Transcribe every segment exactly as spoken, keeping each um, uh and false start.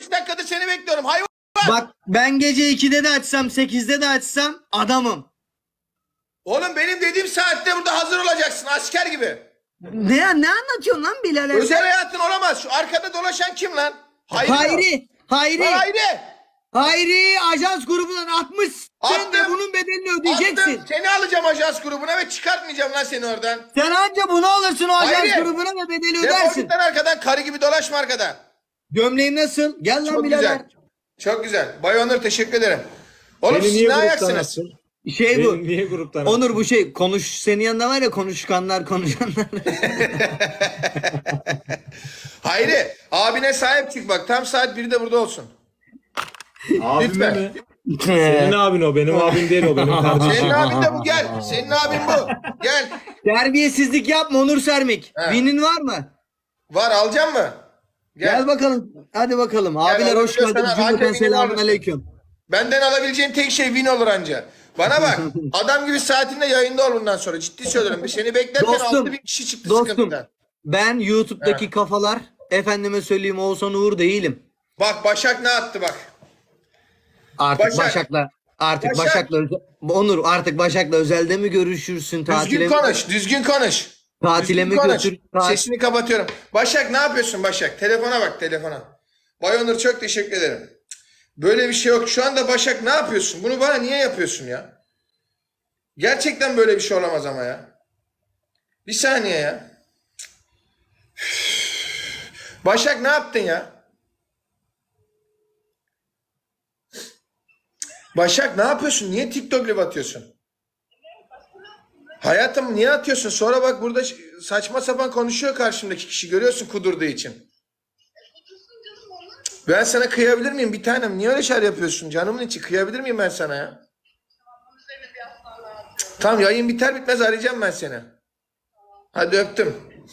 beş dakikadır seni bekliyorum. Hayvan. Bak ben gece ikide de açsam sekizde de açsam adamım. Oğlum benim dediğim saatte burada hazır olacaksın asker gibi. Ne ne anlatıyorsun lan Bilal? Özel hayatın olamaz. Şu arkada dolaşan kim lan? Hayri. Hayri. Hayri. Hayri. Hayri ajans grubundan atmış. Sen de Attım. bunun bedelini ödeyeceksin. Attım. Seni alacağım ajans grubuna ve çıkartmayacağım lan seni oradan. Sen anca bunu alırsın o ajans Hayri. grubuna ve bedeli Defol ödersin. git lan arkadan karı gibi dolaşma arkada. Gömleğim nasıl? Gel lan Çok Bilal. güzel. Çok güzel. Bay Onur teşekkür ederim. Oğlum Beni siz niye ne gruptan ayaksınız? attın? Şey bu. Beni niye gruptan attın? Onur bu şey konuş senin yanında var ya konuşkanlar konuşanlar. Hayri abine sahip çık bak. Tam saat birde burada olsun. Abime Lütfen. mi? Senin abin o. Benim abim değil o. Benim kardeşim. Senin abin de bu gel. Senin abin bu. Gel. Terbiyesizlik yapma Onur Sermik. He. Vinin var mı? Var alacağım mı? Gel, Gel. bakalım. Hadi bakalım. Abiler Onur hoş geldiniz. Göster'e Cümleten Antep'in selamun alırsın. aleyküm. Benden alabileceğin tek şey win olur anca. Bana bak. Adam gibi saatinde yayında ol bundan sonra. Ciddi söylüyorum. Seni beklerken Dostum, altı bin kişi çıktı Dostum sıkıntıdan. ben YouTube'daki He. kafalar efendime söyleyeyim Oğuzhan Uğur değilim. Bak Başak ne attı bak. Artık Başak. Başak'la artık Başak. Başak'la özel- Onur artık Başak'la özelde mi görüşürsün tatile Düzgün mi? konuş. Düzgün konuş. Tatile Düzgün mi konuş. götür? Ta- Sesini kapatıyorum. Başak ne yapıyorsun Başak? Telefona bak telefona. Bay Onur çok teşekkür ederim. Böyle bir şey yok. Şu anda Başak ne yapıyorsun? Bunu bana niye yapıyorsun ya? Gerçekten böyle bir şey olamaz ama ya. Bir saniye ya. Başak ne yaptın ya? Başak ne yapıyorsun? Niye TikTok live atıyorsun? Hayatım niye atıyorsun? Sonra bak burada saçma sapan konuşuyor karşımdaki kişi. Görüyorsun kudurduğu için. Ben sana kıyabilir miyim bir tanem? Niye öyle şeyler yapıyorsun? Canımın içi kıyabilir miyim ben sana ya? Tamam yayın biter bitmez arayacağım ben seni. Hadi öptüm.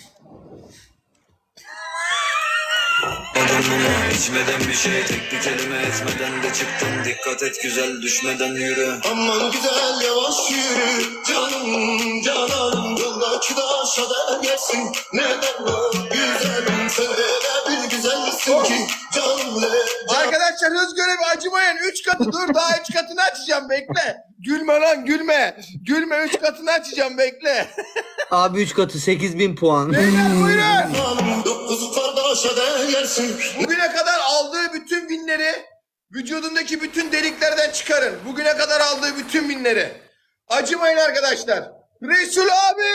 Adamına içmeden bir şey tek bir kelime etmeden de çıktım. Dikkat et güzel düşmeden yürü. Aman güzel yavaş yürü. Canım cananım yoldaki taşa değersin. Neden o güzelim sen öyle bir güzelsin ki. Canım ne can. Arkadaşlar hız görevi acımayın. Üç katı dur daha üç katını açacağım bekle. Gülme lan gülme. Gülme üç katını açacağım bekle. Abi üç katı sekiz bin puan. Beyler buyurun. Canım dokuz kardeşe değersin. Bugüne kadar aldığı bütün binleri vücudundaki bütün deliklerden çıkarın. Bugüne kadar aldığı bütün binleri. Acımayın arkadaşlar. Resul abi.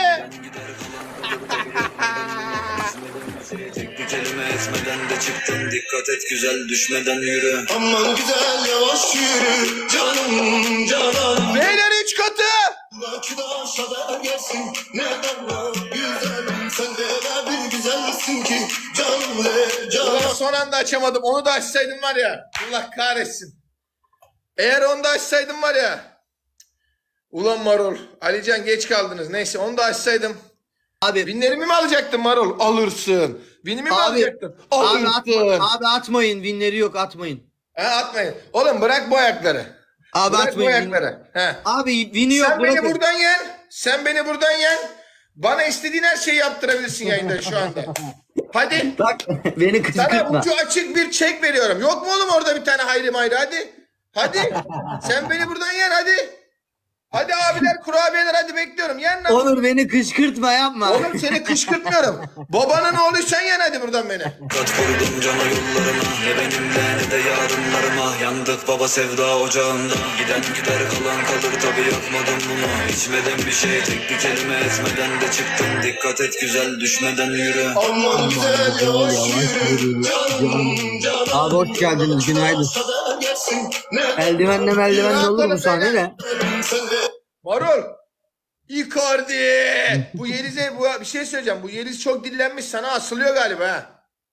Tek bir kelime etmeden de çıktım. Dikkat et güzel düşmeden yürü. Aman güzel yavaş yürü. Canım cananım. Beyler üç katı. Belki de aşağıda gelsin. Neden o güzelim sen öyle bir güzelsin ki. Canım ne Ulan can. son anda açamadım. Onu da açsaydım var ya. Allah kahretsin. Eğer onu da açsaydım var ya. Ulan Marul. Alican geç kaldınız. Neyse onu da açsaydım. Abi Binlerimi mi alacaktın Marul? Alırsın. Binimi mi Abi, alacaktın? abi, Alırsın. atma, abi atmayın winleri yok atmayın. Ha, atmayın. Oğlum bırak bu ayakları. Abi Bırak bu atmayın. ayakları. He. Abi win'i yok Sen beni bırakın. buradan yen. Sen beni buradan yen. Bana istediğin her şeyi yaptırabilirsin yayında şu anda. Hadi. Bak beni Sana kışkırtma. ucu açık bir çek veriyorum. Yok mu oğlum orada bir tane hayri mayri hadi. Hadi. Sen beni buradan yen hadi. Hadi abiler kurabiyeler hadi bekliyorum. Yen lan. Onur beni kışkırtma yapma. Oğlum seni kışkırtmıyorum. Babanın oğluysan yen hadi buradan beni. Kat kurdum cana yollarına. Ne benimle ne de yarınlarıma. Yandık baba sevda ocağında. Giden gider kalan kalır tabi yapmadım bunu. İçmeden bir şey tek bir kelime etmeden de çıktım. Dikkat et güzel düşmeden yürü. Aman güzel yavaş yürü. Canım canım. Abi hoş geldiniz günaydın. Eldivenle meldivenle olur bu sahne de. Marul. Icardi. Bu Yeliz'e bu bir şey söyleyeceğim. Bu Yeliz çok dillenmiş sana asılıyor galiba ha.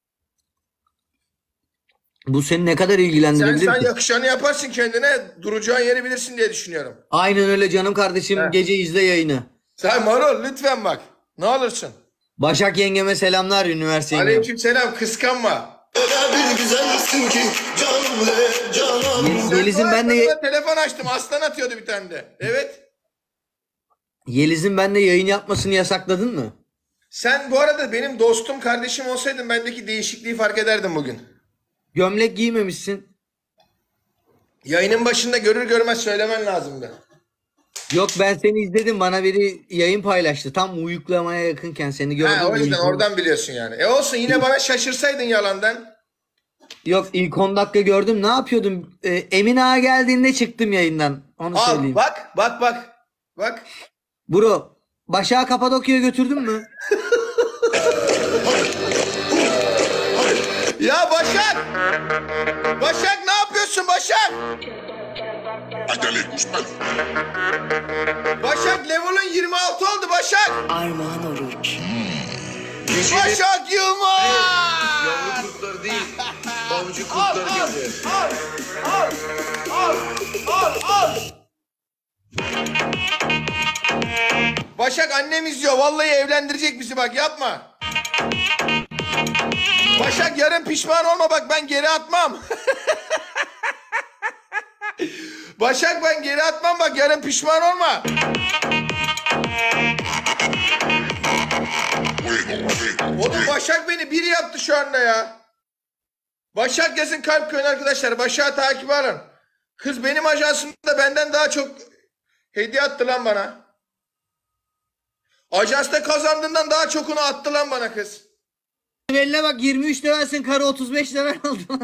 Bu seni ne kadar Sen, ilgilendirebilir sen ki? yakışanı yaparsın kendine. Duracağın yeri bilirsin diye düşünüyorum. Aynen öyle canım kardeşim He. gece izle yayını. Sen Marul lütfen bak. Ne olursun. Başak yengeme selamlar üniversite yengeme. Aleykümselam kıskanma. Bir güzelsin ki canım le canım. Yeliz- Yeliz'in ben de Sana telefon açtım. Aslan atıyordu bir tane de. Evet. Yeliz'in ben de yayın yapmasını yasakladın mı? Sen bu arada benim dostum kardeşim olsaydın bendeki değişikliği fark ederdin bugün. Gömlek giymemişsin. Yayının başında görür görmez söylemen lazımdı. Yok ben seni izledim. Bana biri yayın paylaştı. Tam uyuklamaya yakınken seni gördüm. Ha, o yüzden uyudum. oradan biliyorsun yani. E olsun, yine bana şaşırsaydın yalandan. Yok ilk on dakika gördüm. Ne yapıyordum? Ee, Emin Ağa geldiğinde çıktım yayından. Onu Al söyleyeyim. bak bak bak. Bak. Bro, Başak'ı Kapadokya'ya götürdün mü? Ya Başak! Başak ne yapıyorsun Başak? Başak level'ın yirmi altı oldu Başak. Armağan Oruç. Başak Yılmaz! Yavru kurtlar değil, avcı Al kurtlar al gibi. al al al al al. Başak annem izliyor. Vallahi evlendirecek bizi, bak yapma. Başak yarın pişman olma, bak ben geri atmam. Başak ben geri atmam, bak yarın pişman olma. Oğlum Başak beni bir yaptı şu anda ya. Başak yazın kalp koyun arkadaşlar. Başak'ı takip alın. Kız benim ajansımda benden daha çok hediye attı lan bana. Ajansta kazandığından daha çokunu attı lan bana kız. Eline bak yirmi üç levelsin, karı otuz beş level oldu.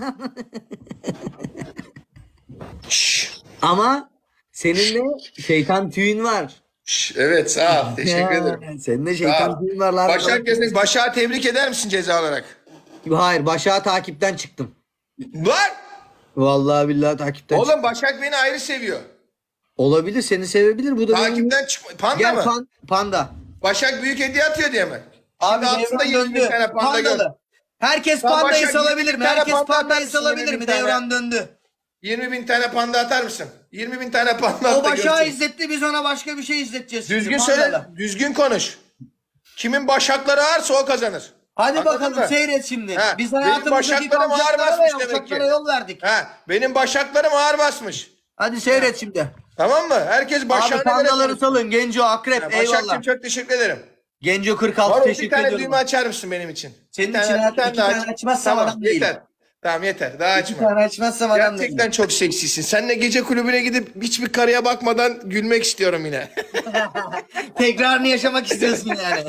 Şşş. Ama senin de şeytan tüyün var. Şşş, evet sağ ol. Teşekkür Ya, ederim. Senin de Sağ şeytan ol. tüyün var lan. Başak yazın. Başak'ı tebrik eder misin ceza olarak? Hayır, Başak'ı takipten çıktım. Var. Vallahi billahi takipten çıktım. Oğlum Başak beni ayrı seviyor. Olabilir, seni sevebilir. Bu da benim... Takipten çıkma. Panda Gel mı? pan, panda. Başak büyük hediye atıyor diye mi? Abi Şimdi aslında devran yirmi bin döndü. tane panda gör. Pandalı. Herkes Tamam, pandayı Başak, salabilir yirmi mi? tane Herkes panda pandayı atarsın, salabilir yirmi mi? bin tane. Devran döndü. yirmi bin tane panda atar mısın? yirmi bin tane panda O at da Başak'ı göreceğiz. izletti, biz ona başka bir şey izleteceğiz. şimdi, Düzgün pandalı. söyle, düzgün konuş. Kimin başakları ağırsa o kazanır. Hadi Anladın bakalım mı? seyret şimdi. Ha, Biz benim hayatımızdaki başaklarım ağır kamçatlara basmış ve demek uçaklara ki. yol verdik. Ha, benim başaklarım ağır basmış. Hadi seyret şimdi. Tamam mı? Herkes Abi başağına göre pandaları konuşsun. salın. Genco, Akrep, Ha, eyvallah. Başak'cığım çok teşekkür ederim. Genco kırk altı Var bir teşekkür tane ediyorum. düğme açar mısın benim için? Senin Bir için tane, her- bir tane iki daha tane aç. açmazsam Tamam, adam değilim. yeter. Tamam yeter. Daha Bir açma. tane açmazsam adam Gerçekten değilim. çok seksisin. Seninle gece kulübüne gidip hiçbir karıya bakmadan gülmek istiyorum yine. Tekrarını yaşamak istiyorsun yani.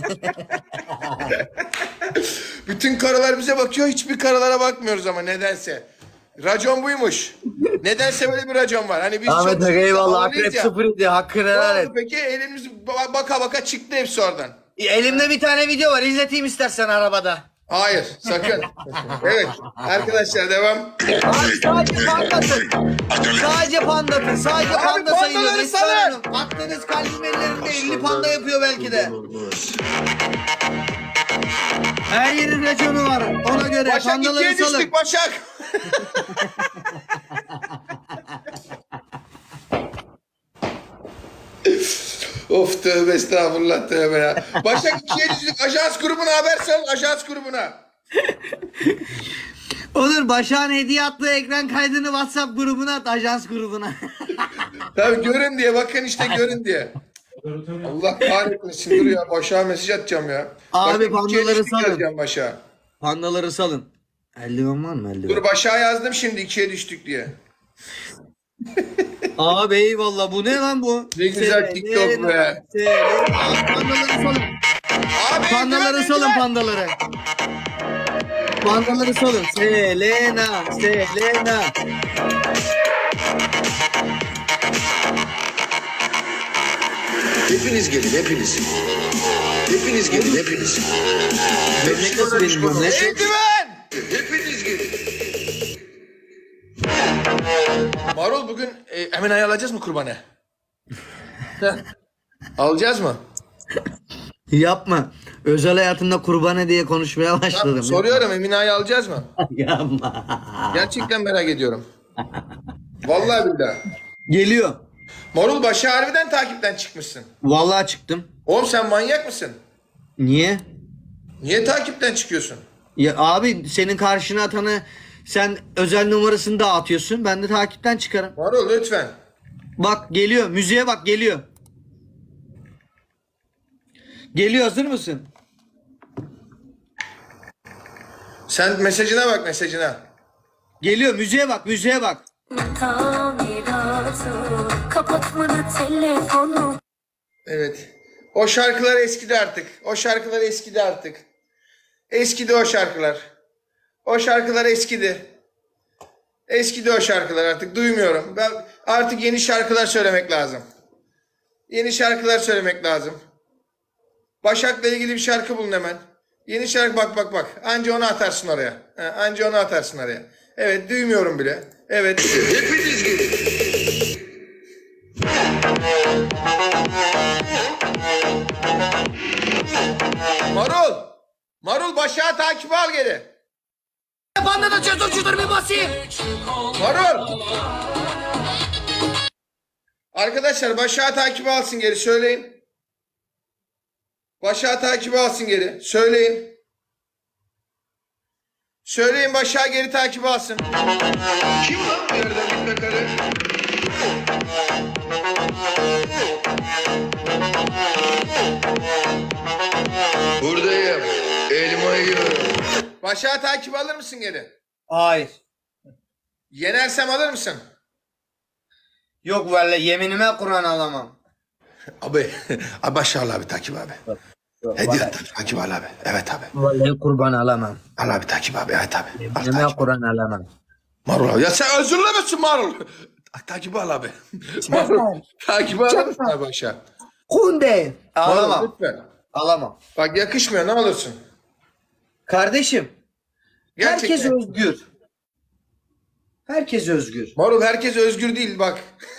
Bütün karılar bize bakıyor, hiçbir karılara bakmıyoruz ama nedense. Racon buymuş. Nedense böyle bir racon var. Hani biz Ahmet çok Aga eyvallah. havalıyız Akrep ya. sıfır idi. Hakkını Ne helal oldu et. peki? Elimiz ba- baka baka çıktı hepsi oradan. Elimde bir tane video var. İzleteyim istersen arabada. Hayır, sakın. Evet, arkadaşlar devam. Abi sadece pandatın. Sadece pandatın. Sadece Abi panda sayılıyor. pandaları Esra salın. Hanım. Akdeniz kalbim ellerinde elli panda yapıyor belki de. Her yerin raconu var. Ona göre Başak pandaları ikiye salın. düştük Başak. Of tövbe estağfurullah tövbe ya. Başak ikiye düştük. Ajans grubuna haber sal. Ajans grubuna. Olur, Başak'ın hediye attığı ekran kaydını WhatsApp grubuna at. Ajans grubuna. Tabii görün diye. Bakın işte görün diye. Allah kahretmesin. Dur ya. Başak'a mesaj atacağım ya. Abi, Başak ikiye pandaları düştük salın. yazacağım Başak'a. Pandaları salın. Eldiven var mı eldiven? Dur Başak'a yazdım şimdi ikiye düştük diye. Abi eyvallah, bu ne lan bu? Ne güzel TikTok be. Selen. Abi, pandaları salın. Abi Pandaları eldiven, salın, eldiven. pandaları. Pandaları salın. Selena, Selena. Hepiniz gelin, hepiniz. Hepiniz gelin, hepiniz. Gömlek nasıl benim gömlek? Eldiven. Hepiniz gelin. Marul bugün e, hemen ay alacağız mı kurbanı? Heh. Alacağız mı? Yapma. Özel hayatında kurbanı diye konuşmaya başladım. Soruyorum Emine Ağa'yı alacağız mı? Yapma. Gerçekten merak ediyorum. Vallahi billahi. Geliyor. Marul başı harbiden takipten çıkmışsın. Vallahi çıktım. Oğlum sen manyak mısın? Niye? Niye takipten çıkıyorsun? Ya abi, senin karşına atanı sen özel numarasını da atıyorsun. Ben de takipten çıkarım. Marul lütfen. Bak geliyor. Müziğe bak, geliyor. Geliyor, hazır mısın? Sen mesajına bak mesajına. Geliyor, müziğe bak, müziğe bak. Kapatmadı telefonu. Evet. O şarkılar eskidi artık. O şarkılar eskidi artık. Eskidi o şarkılar. O şarkılar eskidi. Eskidi o şarkılar artık. Duymuyorum. Ben artık yeni şarkılar söylemek lazım. Yeni şarkılar söylemek lazım. Başak'la ilgili bir şarkı bulun hemen. Yeni şarkı bak bak bak. Anca onu atarsın oraya. Ha, anca onu atarsın oraya. Evet duymuyorum bile. Evet. Hepiniz gelin. Marul. Marul Başak'ı takip al geri. Banda da çözümcüdür bir basayım. Marul. Arkadaşlar Başak'ı takip alsın geri söyleyin. Başak'ı takip alsın geri. Söyleyin. Söyleyin Başak'ı geri takip alsın. Kim lan bu yerden gitme karı? Buradayım. Elma yiyorum. Başak'ı takip alır mısın geri? Hayır. Yenersem alır mısın? Yok vallahi yeminime Kur'an alamam. Abi, abi Başak al abi takip abi. Hediye at takip al abi. Evet abi. Vallahi kurban alamam. Al abi takip abi. Evet abi. Al Yeminime takip. Kur'an alamam. Marul abi. Ya sen özürlemesin Marul. Takip al abi. Marul. Takip alır mısın abi Başak? Kunde. Marul Alamam. lütfen. Alamam. Bak yakışmıyor ne olursun. Kardeşim. Gerçekten. Herkes özgür. Herkes özgür. Marul herkes özgür değil bak.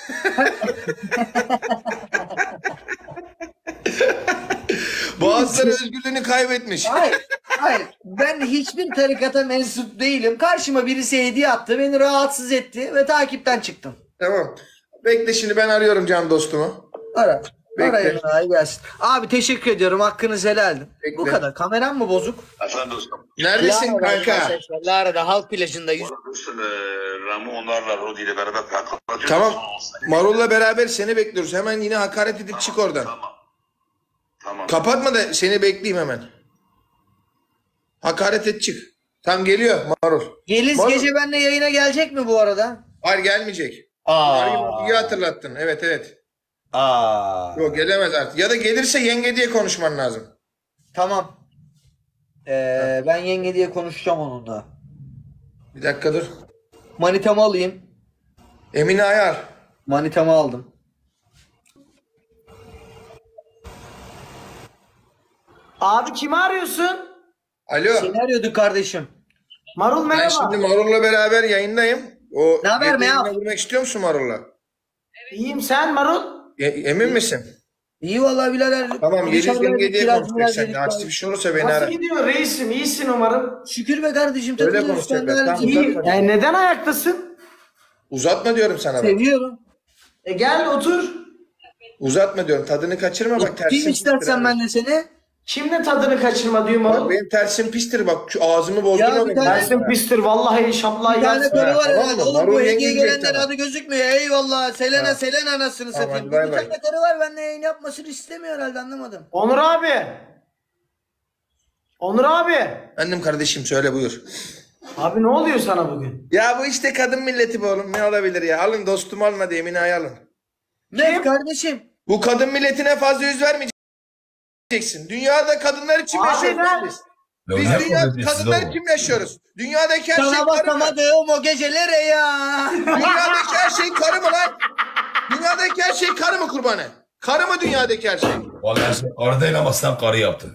Bazıları özgürlüğünü kaybetmiş. Hayır. Hayır. Ben hiçbir tarikata mensup değilim. Karşıma birisi hediye attı. Beni rahatsız etti ve takipten çıktım. Tamam. Bekle şimdi ben arıyorum can dostumu. Ara. Bekle. Arayın abi gelsin. Abi teşekkür ediyorum. Hakkınızı helaldim. Bekle. Bu kadar. Kameram mı bozuk? Efendim dostum. Neredesin Lara'da kanka? arkadaşlar, Lara'da halk plajında yüz... Dostum e, Ramu onlarla Rodi ile beraber kalkatıyoruz. Tamam. Marul'la beraber seni bekliyoruz. Hemen yine hakaret edip çık oradan. Tamam. Tamam. Kapatma da seni bekleyeyim hemen. Hakaret et çık. Tam geliyor Marul. Geliz Marul. gece benimle yayına gelecek mi bu arada? Hayır gelmeyecek. Aa. İyi hatırlattın. Evet evet. Aa. Yok gelemez artık. Ya da gelirse yenge diye konuşman lazım. Tamam. Ee, ben yenge diye konuşacağım onunla. Bir dakika dur. Manitamı alayım. Emine Ayar. Manitamı aldım. Abi kimi arıyorsun? Alo. Seni arıyorduk kardeşim. Marul Ben merhaba. şimdi Marul'la beraber yayındayım. O Ne haber yayına Meyap? girmek istiyor musun Marul'la? İyiyim sen Marul. E- emin misin? İyi vallahi birader. Tamam Yeliz Dışarıda yenge diye biraz konuşacak biraz sen. dedik Aksi abi. bir şey olursa beni Nasıl ara. gidiyor reisim? İyisin umarım. Şükür be kardeşim. Öyle takılıyoruz, konuşacaklar, kendi tamam. halimize. İyi. Yani neden ayaktasın? Uzatma diyorum sana bak. Seviyorum. E gel otur. Uzatma diyorum. Tadını kaçırma bak tersin. Kim pistir istersen abi. ben de seni. Kimle tadını kaçırma diyor Bak Marul. benim tersim pistir bak. Şu ağzımı bozdurma Ya bir benim. tane- Dersin pistir vallahi şaplığa Bir tane gelsin. karı var tamam herhalde. mı? Oğlum Marul bu yenge hediye diyecek gelenler sana. adı gözükmüyor. Eyvallah. Selena Ha. Selena anasını Tamam, satayım. hadi bay Bir bay. tane karı var benimle yayın yapmasını istemiyor herhalde anlamadım. Onur abi. Onur abi. Annem kardeşim söyle buyur. Abi ne oluyor sana bugün? Ya bu işte kadın milleti bu oğlum. Ne olabilir ya? Alın dostumu alın hadi Emine Ay'a alın. Ne kardeşim? Bu kadın milletine fazla yüz vermeyeceksin. Dünyada kadınlar için Abi yaşıyoruz ben- biz. Biz dünya kadınlar için yaşıyoruz. Dünyadaki her şey Sana karı mı? bakamadım o gecelere ya. Dünyadaki her şey karı mı lan? Dünyadaki her şey karı mı kurbanı? Karı mı dünyadaki her şey? Vallahi sen karı değil ama sen karı yaptın.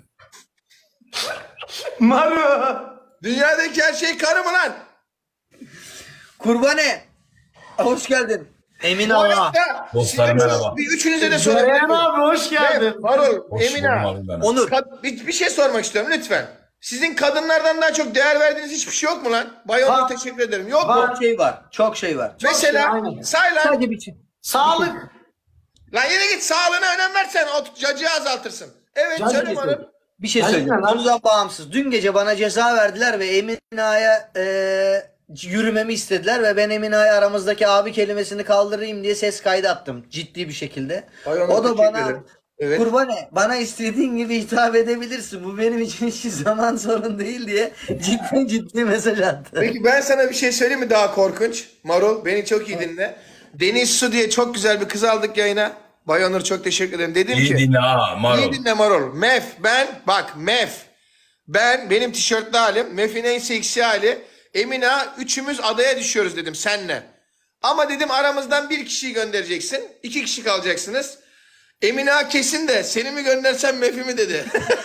Marul. Dünyadaki her şey karı mı lan? Kurbane. Hoş geldin. Emin Bu Allah. hayatta Dostlarım size merhaba. Bir üçünüze de Ceren sorabilirim. abi hoş geldin. Marul, Hoş Emine. bulmadım ben. Onur. Kad- bir, bir şey sormak istiyorum lütfen. Sizin kadınlardan daha çok değer verdiğiniz hiçbir şey yok mu lan? Bay Onur Var. teşekkür ederim. Yok Var. mu? Çok şey var. Çok şey var. Mesela şey, aynen. say lan. Sadece bir şey. Sağlık. Lan yine git sağlığına önem versen o cacığı azaltırsın. Evet Cacık söyle yetiyor. bana. Bir şey Aynen söyleyeyim. lan. Konudan bağımsız. Dün gece bana ceza verdiler ve Emin Ağa'ya e, yürümemi istediler ve ben Emin Ağa'ya aramızdaki abi kelimesini kaldırayım diye ses kaydı attım. Ciddi bir şekilde. Ay, ona O da teşekkür bana ederim. Evet. Kurbane bana istediğin gibi hitap edebilirsin. Bu benim için hiç zaman sorun değil diye ciddi ciddi mesaj attı. Peki ben sana bir şey söyleyeyim mi daha korkunç? Marul beni çok iyi dinle. Deniz Su diye çok güzel bir kız aldık yayına. Bay Onur çok teşekkür ederim. Dedim İyi ki. dinle ha Marul. İyi dinle Marul. Mef ben bak Mef. Ben benim tişörtlü halim. Mef'in en seksi hali. Emine üçümüz adaya düşüyoruz dedim senle. Ama dedim aramızdan bir kişiyi göndereceksin. İki kişi kalacaksınız. Emine kesin de seni mi göndersem Mef'i mi dedi.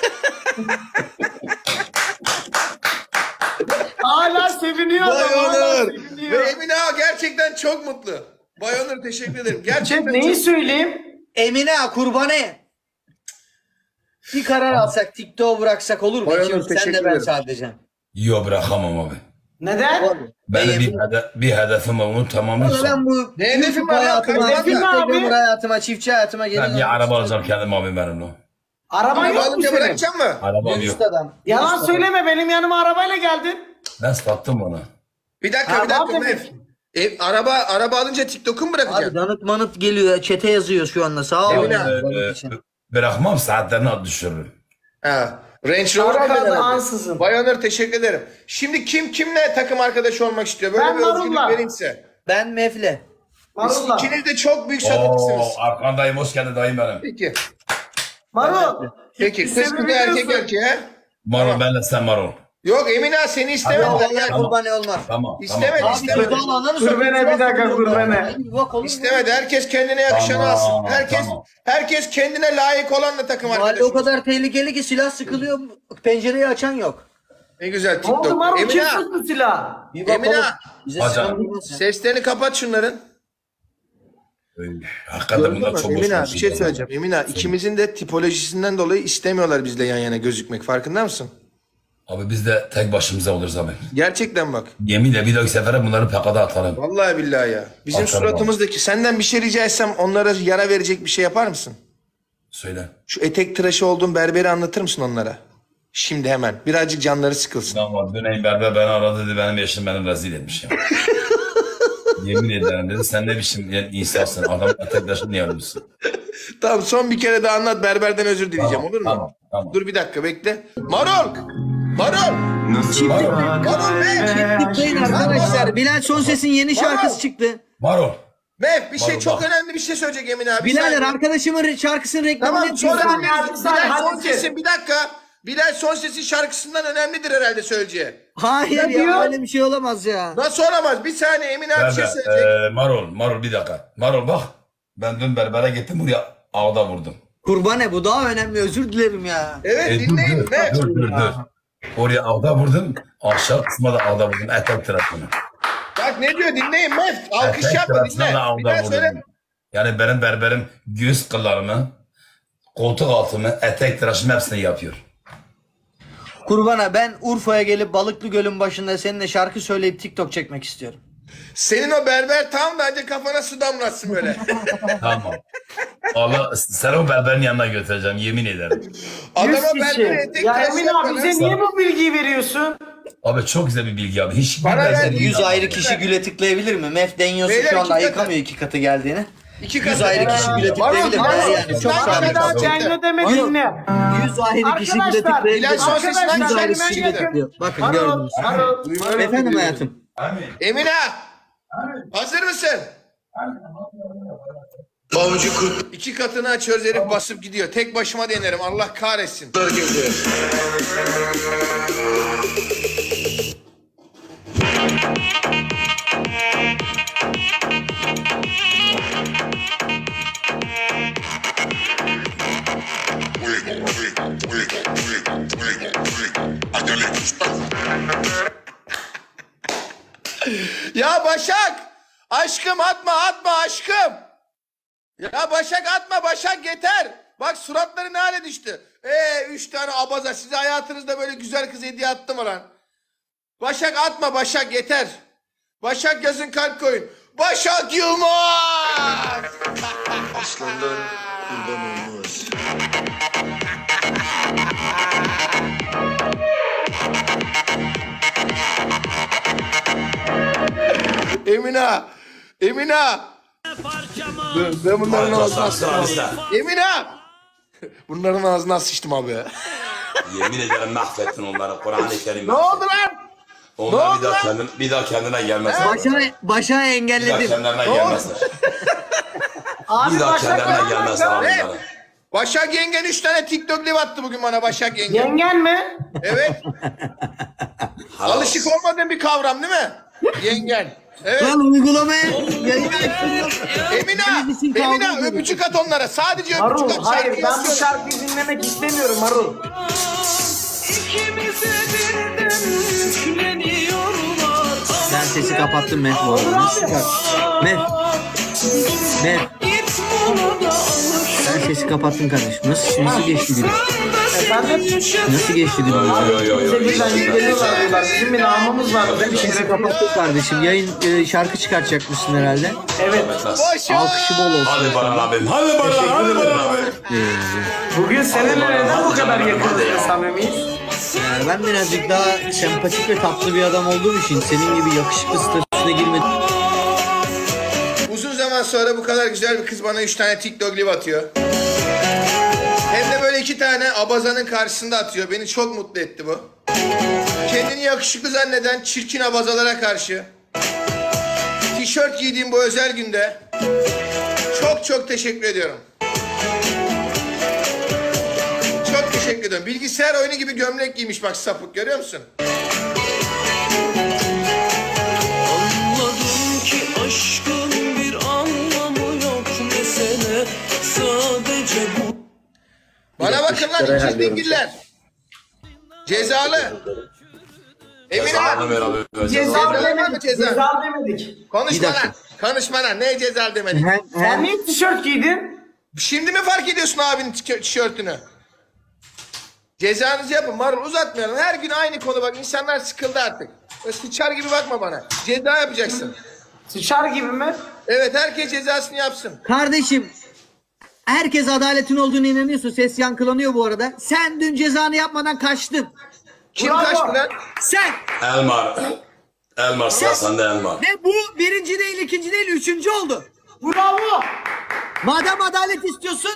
Hala seviniyor adam. Bay Hala Onur. Ve seviniyor. Emine gerçekten çok mutlu. Bay Onur teşekkür ederim. Chat Gerçekten neyi çok... söyleyeyim? Emine Kurbane. Bir karar alsak TikTok'u bıraksak olur mu? Bay Onur, İkimiz, sen teşekkür de ben ederim. sadece. Yok bırakamam abi. Neden? Benim bir, Benim- hede bir hedefim var onu Ama tamamlarsam. ben bu Ne hedefin YouTube var lan? hayatıma, Hedefin ne Instagram abi? hayatıma, çiftçi hayatıma Ben gelin. bir araba alacağım kendim abi benimle. Araban Araba yok mu alınca senin? bırakacak mı? Arabam yok. Dürüst adam. Yalan Dürüst söyleme, benim yanıma arabayla geldin. Ben sattım onu. Bir dakika Ha, bir dakika var Mef. demek. E, araba araba alınca TikTok'u mu adam. Abi bırakacaksın? danıt manıt geliyor. Çete yazıyor şu anda. Sağ ol. Emine, ya, Ee, danıt için. bırakmam saatlerini at düşürürüm. Ha. Range Rover Arkada aldın herhalde. ansızın. Bay Onur teşekkür ederim. Şimdi kim kimle takım arkadaşı olmak istiyor? Böyle Ben bir özgürlük Marul'la. vereyim size. Ben Mefle. Marulla. İkiniz de çok büyük Oo, satıcısınız. arkandayım hoş geldin dayım benim. Peki. Marul. Peki kız kızı erkek erkeğe. Marul benle sen Marul. Yok Emine seni istemedi. Vallahi Gel. Tamam. Kurbane olmaz. Tamam. İstemedi tamam. istemedi. Kurbane olanları Kurbane, bir dakika, kurbane. İstemedi. Herkes kendine yakışanı Tamam, alsın. Herkes tamam. herkes kendine layık olanla takım Mahalle arkadaşı. o kadar tehlikeli ki silah sıkılıyor. Pencereyi açan yok. Ne güzel Ne oldu TikTok. Marul, kim Emine sıktı silah? Bir bakalım. Emine. Bize Hocam. sıkıntı seslerini kapat şunların. Öyle. Hakikaten Gördün bunlar mü? çok Emine boş bir şey söyleyeceğim. Emine ikimizin de tipolojisinden dolayı istemiyorlar bizle yan yana gözükmek. Farkında mısın? Abi biz de tek başımıza oluruz abi. Gerçekten bak. Yeminle bir dahaki sefere bunları pekada atalım. Vallahi billahi ya. Bizim Atarım suratımızdaki senden bir şey rica etsem onlara yara verecek bir şey yapar mısın? Söyle. Şu etek tıraşı olduğun berberi anlatır mısın onlara? Şimdi hemen. Birazcık canları sıkılsın. Ama döneyin berber beni aradı dedi benim eşim beni rezil etmiş ya. Yemin ederim dedi sen ne biçim insansın adam etekleşini niye alıyorsun? Tamam son bir kere daha anlat berberden özür dileyeceğim Tamam, olur mu? tamam, tamam. Dur bir dakika bekle. Marul! Marul! Marul ne? Tıklayın arkadaşlar. Bilal Sonses'in yeni şarkısı çıktı. Marul. Mef bir şey Marul, çok bak. önemli bir şey söyleyecek Emin abi. Bir Bilader saniye. arkadaşımın re- şarkısının reklamını Tamam sonra yapıyorsun. Bilal, Sen Bilal hadi son sesin bir dakika. Bilal son sesin şarkısından önemlidir herhalde söyleyeceği. Hayır Ne ya diyor? öyle bir şey olamaz ya. Nasıl olamaz? Bir saniye Emin abi bir şey Berber. söyleyecek. Ee, Marul. Marul bir dakika. Marul bak. Ben dün berbere gittim buraya ağda vurdum. Kurbane bu daha önemli özür dilerim ya. Evet E, dur dinleyin dur. Mef. Dur dur dur. Oraya ağda vurdum. Aşağı kısma da ağda vurdum. Etek tarafını. Bak ne diyor dinleyin Mef. Alkış Etek yapma tarafına dinle. da Bir ağda daha söyle. vurdum. Yani benim berberim göğüs kıllarımı, koltuk altımı, etek tıraşımı hepsini yapıyor. Kurbana ben Urfa'ya gelip Balıklı Göl'ün başında seninle şarkı söyleyip TikTok çekmek istiyorum. Senin o berber tam bence kafana su damlatsın böyle. Tamam. Allah sen o berberin yanına götüreceğim yemin ederim. Adama Yüz kişi. berberi etek Ya tıraşı Emin abi yapmadı. bize niye bu bilgiyi veriyorsun? Abi çok güzel bir bilgi abi. Hiç Bana ver, benzeri yüz yok. ayrı kişi güle tıklayabilir mi? Mef deniyorsa Beyler, şu anda iki katı. ayıkamıyor iki katı geldiğini. İki yüz katı. ayrı kişi güle Marul, tıklayabilir mi? Marul, Yani çok Marul, sağlıklı. Marul, Arkadaşlar kendi deme Marul. dinle. yüz ayrı kişi güle Arkadaşlar, tıklayabilir Bilal mi? Sonses'den Arkadaşlar, yüz ayrı kendime kişi geldim. güle tıklıyor. Bakın Marul, gördünüz. Marul. Efendim hayatım. Emine. Hazır mısın? Avcı kurtlar İki katını açıyoruz herif basıp gidiyor. Tek başıma denerim Allah kahretsin. girdi. Ya Başak! Aşkım atma atma aşkım! Ya Başak atma Başak yeter! Bak suratları ne hale düştü. Eee üç tane abaza size hayatınızda böyle güzel kız hediye attım mı lan? Başak atma Başak yeter. Başak yazın kalp koyun. Başak Yılmaz! Aslanlar kurban olmaz. Emine! Emine! Dur ben bunların olmazsa. Emine! Bunların ağzına sıçtım abi. Yemin ederim mahvettin onları. Kur'an-ı Kerim. Ne oldu lan? Onlar Ne bir oldu daha, lan? kendin, bir daha kendine gelmezler. Başa, başa Bir daha engelledim. kendilerine oldu? gelmezler. Abi Bir daha Başak kendilerine yapma gelmezler ya. abi Ne? bunlara. Başak yengen üç tane TikTok live attı bugün bana Başak yengen. Yengen mi? Evet. Helal Alışık olsun. olmadığın bir kavram değil mi? Yengen. Evet. Lan uygulamaya yayın açtım. Emine, Bizim için Emine kavga öpücük at onlara. Sadece öpücük Marul at. hayır Şarkıyı ben bu istiyorum. şarkıyı dinlemek istemiyorum Marul. Ben sesi kapattım Mef bu arada. Nasıl çıkar? Mef. Mef. Ben sesi kapattım kardeşim. Nasıl, nasıl geçti dilim? Efendim? Nasıl geçti dilim? Yo yo yo yo. Bize birden yükleniyorlar diyorlar. Bizim bir namımız var. Bize bir Sesi şeref kapattım kardeşim. Yayın e, şarkı çıkartacakmışsın herhalde. Evet. Başak. Alkışı bol olsun. Hadi Baran abim. Hadi Baran, hadi Baran abi. Bugün seninle neden bu kadar yakınız ve samimiyiz? Yani ben birazcık daha sempatik ve tatlı bir adam olduğum için senin gibi yakışıklı statüsüne girmedim. Uzun zaman sonra bu kadar güzel bir kız bana üç tane TikTok live atıyor. Hem de böyle iki tane abazanın karşısında atıyor. Beni çok mutlu etti bu. Kendini yakışıklı zanneden çirkin abazalara karşı tişört giydiğim bu özel günde çok çok teşekkür ediyorum. Çok teşekkür ediyorum. Bilgisayar oyunu gibi gömlek giymiş bak sapık, görüyor musun? Anladım ki aşkın bir anlamı yok mesele sadece bu. Bana bakın lan ikiz dingiller. Cezalı. Emine. Cezalı ver abi. Ceza Ceza var mı demedik. ceza? Ceza demedik. Konuşma Bir dakika. lan. Konuşma lan. Ne cezalı demedik. Hem, Sen hem, niye tişört giydin? Şimdi mi fark ediyorsun abinin tişö- tişörtünü? Cezanızı yapın. Marul uzatmayalım. Her gün aynı konu bak. İnsanlar sıkıldı artık. Böyle sıçar gibi bakma bana. Ceza yapacaksın. Sıçar gibi mi? Evet, herkes cezasını yapsın. kardeşim herkes adaletin olduğunu inanıyorsun. Ses yankılanıyor bu arada. Sen dün cezanı yapmadan kaçtın. Kim Bravo. kaçtı lan? Sen. Elmar. Elmar sıra sende Elmar. Ve bu birinci değil, ikinci değil, üçüncü oldu. Bravo. Madem adalet istiyorsun,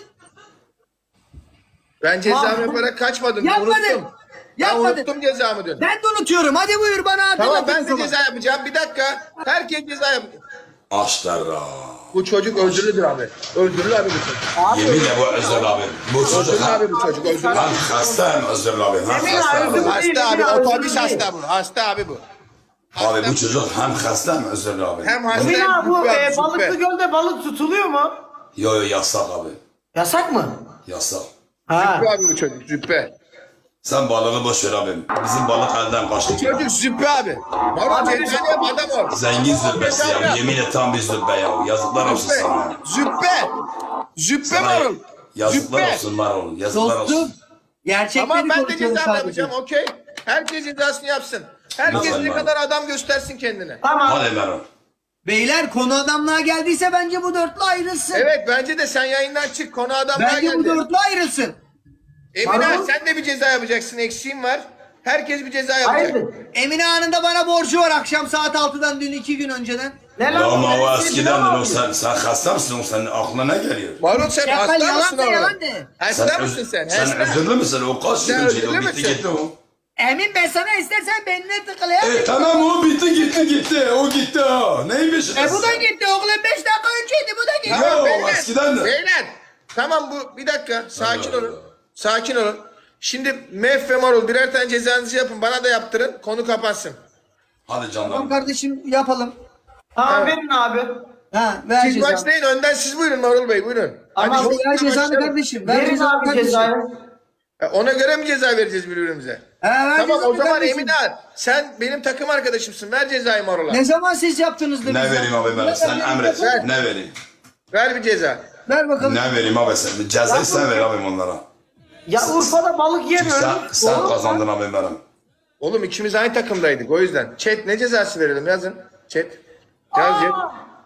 Ben cezamı Marul. yaparak kaçmadım. yapmadın. Unuttum. Ben Yapmadın. unuttum cezamı dün. Ben de unutuyorum. Hadi buyur bana hatırlat. Tamam, ben o de zaman. ceza yapacağım. Bir dakika. Herkes ceza yap. Aşklara. Bu çocuk özürlüdür abi. Özürlü abi bu çocuk. Yeminle bu özür abi. Bu çocuk Özürlü hem, abi bu çocuk. Özürlü. hem hasta hem özür abi. Hem Yemin hasta hem abi, özür. Hasta abi. Özürlü Otobüs değil. hasta bu. Hasta abi bu. Abi bu çocuk hem hasta hem özür abi. Hem hasta Emin hem abi bu züppe abi, e, züppe. balıklı gölde balık tutuluyor mu? Yo yo yasak abi. Yasak mı? Yasak. Ha. Züppe abi bu çocuk. Züppe. Sen balığı boş ver abi. Bizim balık elden kaçtı. Çocuk züppe abi. Marul cezanı yap, adam ol. Zengin züppesi ya. Yemin et tam bir züppe ya. Yazıklar olsun Züppe. sana. Züppe. Züppe Sana Marul. yazıklar Züppe. olsun Marul. Yazıklar Dostum. olsun. Gerçekleri Tamam, ben de konuşuyoruz cezamı sadece. yapacağım, okey. Herkes cezasını yapsın. Herkes Nasıl ne Marul? kadar adam göstersin kendine. Tamam. Hadi Marul. Beyler konu adamlığa geldiyse bence bu dörtlü ayrılsın. Evet, bence de sen yayından çık. Konu adamlar Bence bu geldi. dörtlü ayrılsın. Emine Marul. sen de bir ceza yapacaksın. Eksiğin var. Herkes bir ceza yapacak. Hayırdır? Emine Han'ın da bana borcu var akşam saat altıdan dün iki gün önceden. Ne Ya ama o Ben eskiden ne de o sen, sen hasta mısın? O senin aklına ne geliyor? Marul sen Ya hasta yalan mısın de, oğlum? yalan de. Hasta Sen, mısın öz- sen? sen Hasta. özürlü müsün? O kaç Sen yıl önceydi? O özürlü bitti müsün? gitti o. Emin ben sana istersen benimle tıklayayım. E tamam o bitti gitti gitti. O gitti ha. Neymiş? E bu da gitti oğlum beş dakika önceydi bu da gitti. Ya, beyler, eskiden de. Beyler. Tamam, bu bir dakika. Sakin Allah olun. Allah. Sakin olun. Şimdi Mef ve Marul birer tane cezanızı yapın. Bana da yaptırın. Konu kapansın. Hadi Tamam canlarım. kardeşim yapalım. Tamam verin abi. Ha ver Siz cezanı. başlayın. Önden siz buyurun Marul Bey, buyurun. Ama Hadi, Ver cezanı başlayalım. kardeşim. Ver Verin cezanı abi kardeşim. cezayı. E, Ona göre mi ceza vereceğiz birbirimize? Ha, ver Tamam, cezanı o zaman kardeşim. Emine Ar, sen benim takım arkadaşımsın. Ver cezayı Marul'a. Ne zaman siz yaptınız da Ne bize? vereyim abi ben? Sen emret. Ver. Ne vereyim? Ver bir ceza. Ver bakalım. Ne vereyim abi sen? Cezayı sen ver abi onlara. Ya Urfa'da balık Çünkü yemiyorum. sen, sen kazandın abi benim. Oğlum ikimiz aynı takımdaydık o yüzden. Chat ne cezası verelim, yazın. Chat. Yaz chat.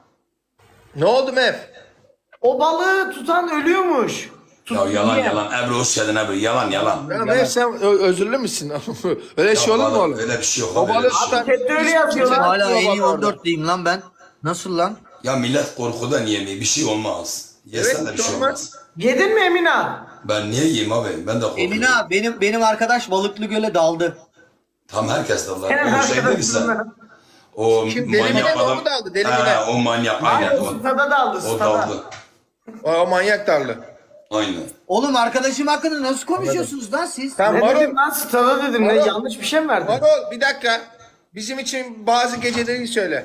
Ne oldu Mef? O balığı tutan ölüyormuş. Tut, Ya yalan niye? yalan. Ebru hoş geldin Ebru. Yalan yalan. Ya Mef sen ö- özürlü müsün? Öyle şey olur mu Vallahi oğlum? Öyle bir şey yok O abi. öyle balık bir şey yok. tutan... Chatte öyle yazıyorlar. Hala en iyi Orada. on dörtlüyüm lan ben. Nasıl lan? Ya millet korkudan yemiyor. Bir şey olmaz. Yesen Evet, de bir hiç şey olmaz. olmaz. Yedin mi Emina? Ben niye yiyeyim abi? Ben de korkuyorum. Emine abi benim benim arkadaş Balıklı Göl'e daldı. Tam herkes de Allah. Senin O şey değil mi sen? arkadaşın. O Kim? Deli manyak Mine mi? adam. O mu daldı? Deli He, Mine. o manyak. Aynen. Hayır, O, stada daldı, o stada. daldı. O, o manyak darlı. Aynen. Oğlum arkadaşım hakkında nasıl konuşuyorsunuz lan siz? Tamam Ne Marul. dedim lan, stada dedim. Ne, Marul. yanlış bir şey mi verdin? Marul bir dakika. Bizim için bazı geceleri söyle.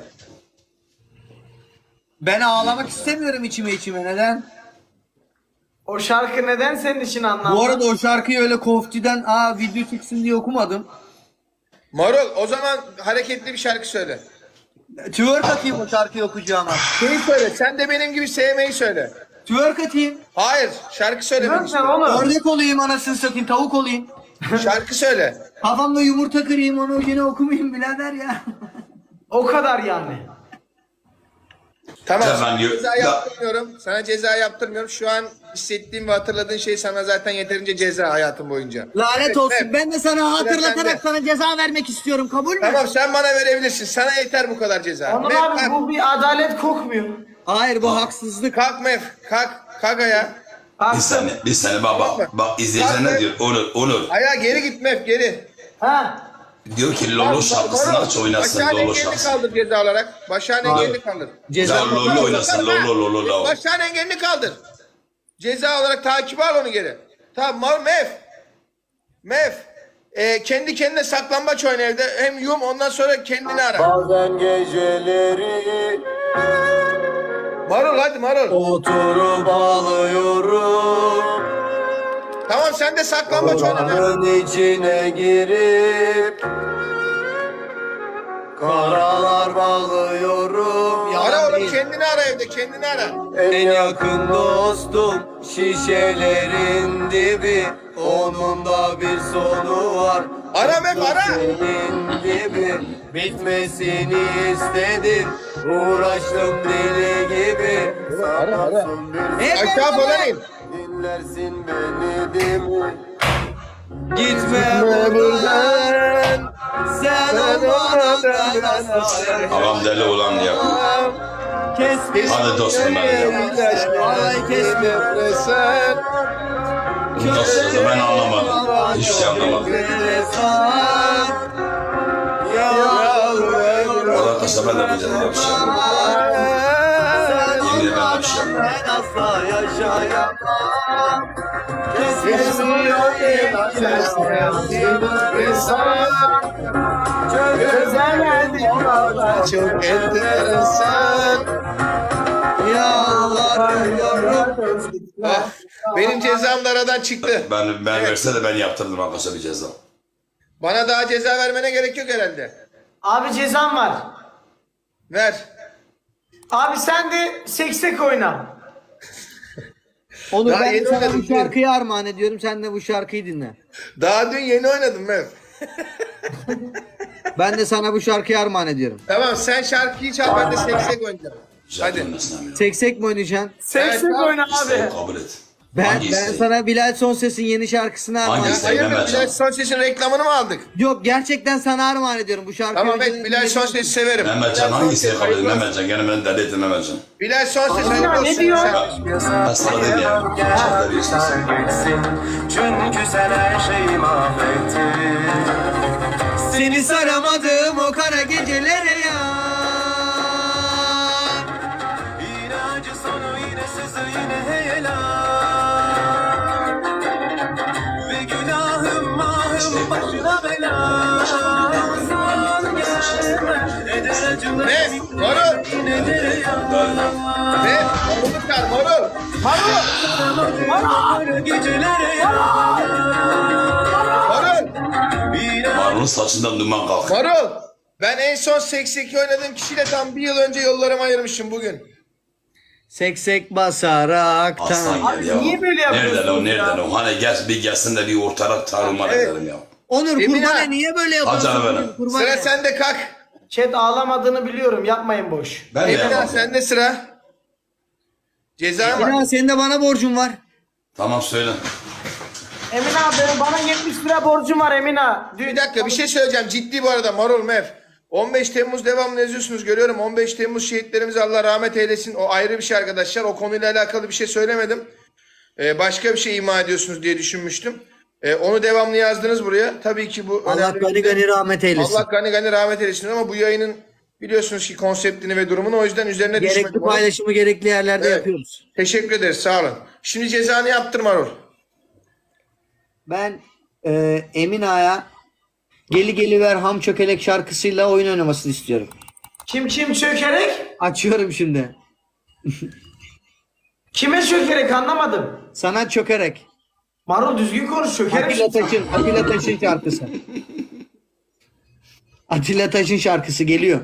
Ben ağlamak istemiyorum içime içime neden? O şarkı neden senin için anlamlı? Bu arada o şarkıyı öyle koftiden aa video çıksın diye okumadım. Marul o zaman hareketli bir şarkı söyle. Twerk atayım o şarkıyı okuyacağıma. Şeyi söyle. Sen de benim gibi sevmeyi söyle. Twerk atayım. Hayır. Şarkı söyle. Lan sen oğlum. Ördek olayım anasını satayım tavuk olayım. Şarkı söyle. Kafamda yumurta kırayım onu yine okumayayım birader ya. O kadar yani. Tamam. Efendim, Sana yo- ceza ya- yaptırmıyorum. Sana ceza yaptırmıyorum. Şu an hissettiğim ve hatırladığın şey sana zaten yeterince ceza hayatın boyunca. Lanet Evet, olsun evet. ben de sana sende. hatırlatarak sana ceza vermek istiyorum kabul mü? Tamam sen bana verebilirsin. Sana yeter bu kadar ceza. Onur Mev, abi kalk. bu bir adalet kokmuyor. Hayır bu haksızlık. Kalk Mev. Kalk. Kalk ayağa. Bir Haksın. saniye, bir saniye baba. Bak izleyiciler ne diyor? Onur, Onur. Ayağa geri git Mev geri. Ha. Diyor ki Lolo şarkısını aç oynasın Başağın Lolo engelini şarkısı. kaldır ceza olarak. Başağın engelini kaldır. Ceza Ya Lolo oynasın Lolo Lolo Lolo. Başağın engelini kaldır. Ceza olarak takibi al onu geri. Tamam Mar Mev. Mev. Ee, kendi kendine saklambaç oyna evde. Hem yum ondan sonra kendini ara. Bazen geceleri Marul hadi Marul. oturup ağlıyorum. Tamam sen de saklambaç oyna. Mev. Dağın içine girip karalar bağlıyorum. Ara oğlum kendini ara evde kendini ara. En yakın dostum şişelerin dibi. Onun da bir sonu var. Ara Mev ara. Senin gibi bitmesini istedim. Uğraştım deli gibi. Sanarsın bir Aşağı falan in. dinlersin beni değil mi? Gitme buradan. Sen olmadan asla Ağam deli olan ya. kesmiş. Hadi dostum ben ya. Vallahi kesme. Nasıl ben anlamadım. Hiçbir şey anlamadım. Valla arkadaşlar ben de yapacağım ya bir şey anlamadım. Yemin ederim ben de bir şey anlamadım. Ben asla yaşayamam. Çok özemedim ama çok enteresan. Yalvarıyorum. Ah, benim cezam da aradan çıktı. Ben, ben verse de ben yaptırdım arkadaşlar bir ceza. Bana daha ceza vermene gerek yok herhalde. Abi cezam var. Ver. Abi sen de seksek oyna. Onu Daha ben yeni de sana oynadım, bu şarkıyı armağan ediyorum. Sen de bu şarkıyı dinle. Daha dün yeni oynadım Mev. Ben de sana bu şarkıyı armağan ediyorum. Tamam sen şarkıyı çal ben de seksek oynayacağım. Güzel Hadi. oynasın abi. Seksek mi oynayacaksın? Seksek Evet, oyna İsteği abi. kabul et. Ben Hangi ben isteği? sana Bilal Sonses'in yeni şarkısını armağan Hangi Ya isteği? hayırdır Mehmet Bilal Can. Sonses'in reklamını mı aldık? Yok gerçekten sana armağan ediyorum bu şarkıyı. Tamam önceden evet Bilal dinlediğim Sonses'i için. severim. Mehmetcan Bilal hangisi Sonses, kabul edin? hayırlı olsun. Mehmetcan gene beni deli ettin Mehmetcan. Bilal Sonses hayırlı ne olsun. diyor? Ben sana dedim ya. Çok deli istiyorsun. Çünkü sen her şeyi mahvettin. Seni saramadım o kara gecelere ya. Yine acı sonu yine sızı yine heyelan. Ve günahım mahım başına bela. Son gelme eder acılar. Ne? Marul. Yine dereyan. Ne? Marul'u çağır Marul. Marul. Gecelere ya. Marul. Marul'un saçından duman kalk. Marul. Ben en son seksek oynadığım kişiyle tam bir yıl önce yollarımı ayırmışım bugün. Seksek basaraktan. Aslan gel ya. niye böyle yapıyorsun Nereden o ya? nereden o? Hani gel bir gelsin de bir ortarak tarumar Evet. edelim ya. Onur Emine. kurbana niye böyle yapıyorsun? Hadi canım benim. Kurbana. Sıra sende kalk. Chat ağlamadığını biliyorum, yapmayın boş. Ben de Emine yapamam. sende sıra. Ceza var. Ya senin de bana borcun var. Tamam söyle. Emine abi bana yetmiş lira borcum var Emine. Bir dakika bir şey söyleyeceğim. Ciddi bu arada Marul Mev. on beş Temmuz devamlı yazıyorsunuz görüyorum. on beş Temmuz şehitlerimize Allah rahmet eylesin. O ayrı bir şey arkadaşlar. O konuyla alakalı bir şey söylemedim. e, başka bir şey ima ediyorsunuz diye düşünmüştüm. E, onu devamlı yazdınız buraya. Tabii ki bu Allah önemli gani bir- gani rahmet eylesin. Allah gani gani rahmet eylesin ama bu yayının biliyorsunuz ki konseptini ve durumunu, o yüzden üzerine Gerekli düşmedim. Onu- paylaşımı gerekli yerlerde Evet. yapıyoruz. Teşekkür ederiz, sağ olun. Şimdi cezanı yaptır Marul. Ben e, Emin Ağa'ya Geli Geliver Ham Çökelek şarkısıyla oyun oynamasını istiyorum. Kim kim çökerek? Açıyorum şimdi. Kime çökerek anlamadım. Sana çökerek. Marul düzgün konuş çökerek. Atilla Taş'ın, Atilla Taş'ın şarkısı. Atilla Taş'ın şarkısı geliyor.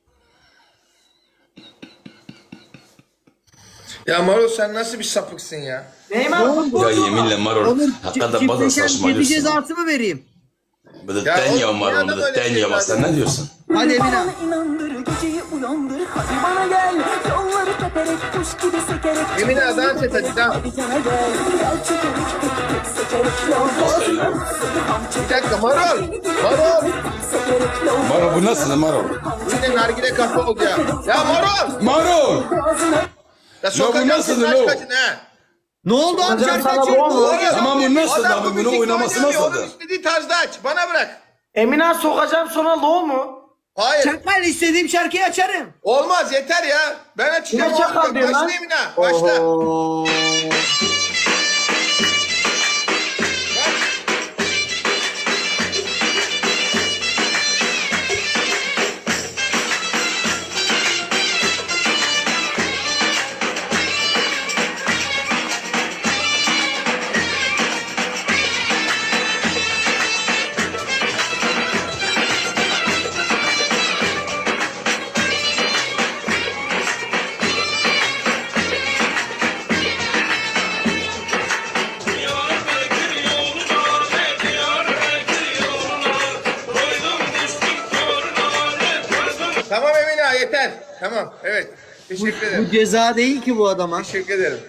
Ya Marul sen nasıl bir sapıksın ya? Neyim abi? Ya yeminle Marul. Onur Hakikaten bazen çiftleşen kedi saçmalıyorsun. cezası mı vereyim? Bu da Ya ten oğlum, ya bir Marul. adam Bu da öyle ten şey ya. var Sen ya. ne diyorsun? Hadi Emin Ağa. Bana inandır, geceyi uyandır. Hadi bana gel, yolları teperek, kuş gibi sekerek. Emin Ağa, dans et hadi, dans. Hadi cana gel, gel çekerek, tek tek sekerek. Yol Bir dakika Marul. Marul. Marul bu nasıl Marul? Yine nargile kafa oldu ya. Ya Marul. Marul! Ya sokacağım nasıl seni, lan aç o? kaçın ha. Ne oldu abi Hocam şarkı sana açıyorum. bu oldu. Tamam, bu nasıl Adam abi? bu Bunu müzikle oynaması oynuyor, nasıldı? Onun istediği tarzda aç. Bana bırak. Emine sokacağım sonra low mu? Hayır. Çakmayla istediğim şarkıyı açarım. Olmaz, yeter ya. Ben açacağım. Yine çakal diyor lan. Başla Emine. Başla. Oo. Tamam Emine, yeter. Tamam, evet. Teşekkür Bu ederim. ceza değil ki bu adama. Teşekkür ederim.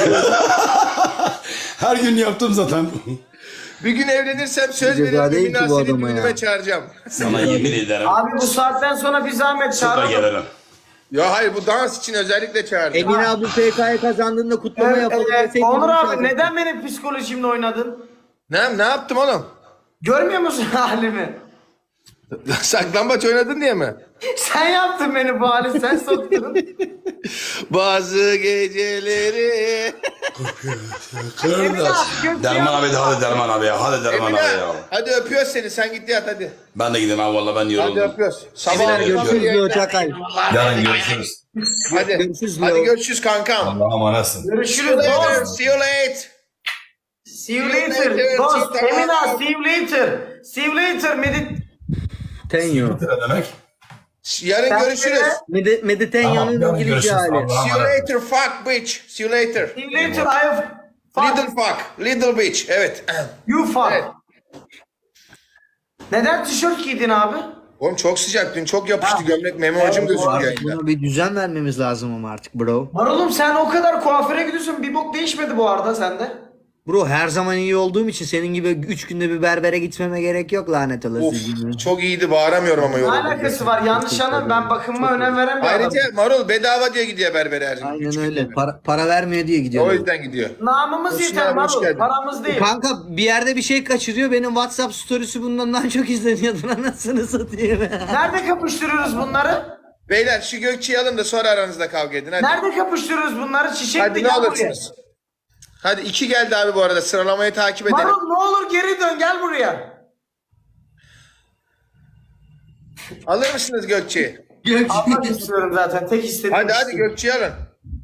Her gün yaptım zaten. Bir gün evlenirsem söz Ceza veriyorum, değil Emine ki bu seni adama düğünüme ya. çağıracağım. Sana yemin ederim. Abi bu saatten sonra bir zahmet Süper çağıralım. gelirim. Ya hayır, bu dans için özellikle çağıracağım. Emin abi P K'ya kazandığında kutlama Evet, yapalım evet. deseydim. Onur bunu abi çağırırdım. neden benim psikolojimle oynadın? Ne, ne yaptım oğlum? Görmüyor musun halimi? Saklambaç oynadın diye mi? Sen yaptın beni bu hale, sen soktun. Bazı geceleri... Derman abi de hadi Derman abi ya. Hadi Derman Emine, abi ya. hadi öpüyoruz seni, sen git yat hadi. Ben de gideyim abi valla ben Hadi yoruldum. öpüyoruz. Sabah Emine, oldu. Görüşürüz diyor Çakal. Yarın görüşürüz. Hadi. Görüşürüz Hadi diyor. görüşürüz kankam. Allah'a emanetsin. Görüşürüz Later, dost. see you later. See you later. Dost. Emine see you later. See you later. Medit. Tenyo. Ne demek? Yarın Sen görüşürüz. de- Medi Meditenyo'nun Tamam, yarın İngilizce görüşürüz. hali. Allah'a See you emanet. later fuck bitch. See you later. See you later. I have Little fuck. fuck. Little bitch. Evet. You fuck. Evet. Neden tişört giydin abi? Oğlum çok sıcak. Dün çok yapıştı gömlek. Meme hocam gözüküyor Artık yayında. buna bir düzen vermemiz lazım ama artık bro. Marulum sen o kadar kuaföre gidiyorsun, bir bok değişmedi bu arada sende. Bro her zaman iyi olduğum için senin gibi üç günde bir berbere gitmeme gerek yok lanet olası. Of, çok iyiydi. Bağıramıyorum ama Ne yolda. alakası var? Yanlış anlam, ben bakımıma önem veren bir adamım. Ayrıca Marul bedava diye gidiyor berbere her gün. Üç Aynen gün öyle. diyor. Para, para vermiyor diye gidiyor. O yüzden gidiyor. Namımız Hoş yeter geldin, hoş Marul, geldin. paramız değil. Kanka bir yerde bir şey kaçırıyor. Benim WhatsApp storiesi bundan daha çok izleniyordur anasını satayım. Nerede kapıştırıyoruz bunları? Beyler şu Gökçe'yi alın da sonra aranızda kavga edin. Hadi. Nerede kapıştırıyoruz bunları? Çiçekli Hadi ne gel buraya. olursunuz. Hadi iki geldi abi bu arada. Sıralamayı takip edelim. Marul ne olur geri dön, gel buraya. Alır mısınız Gökçe'yi? Almak istiyorum zaten, tek istediğim Hadi hadi şey. Gökçe'yi alın.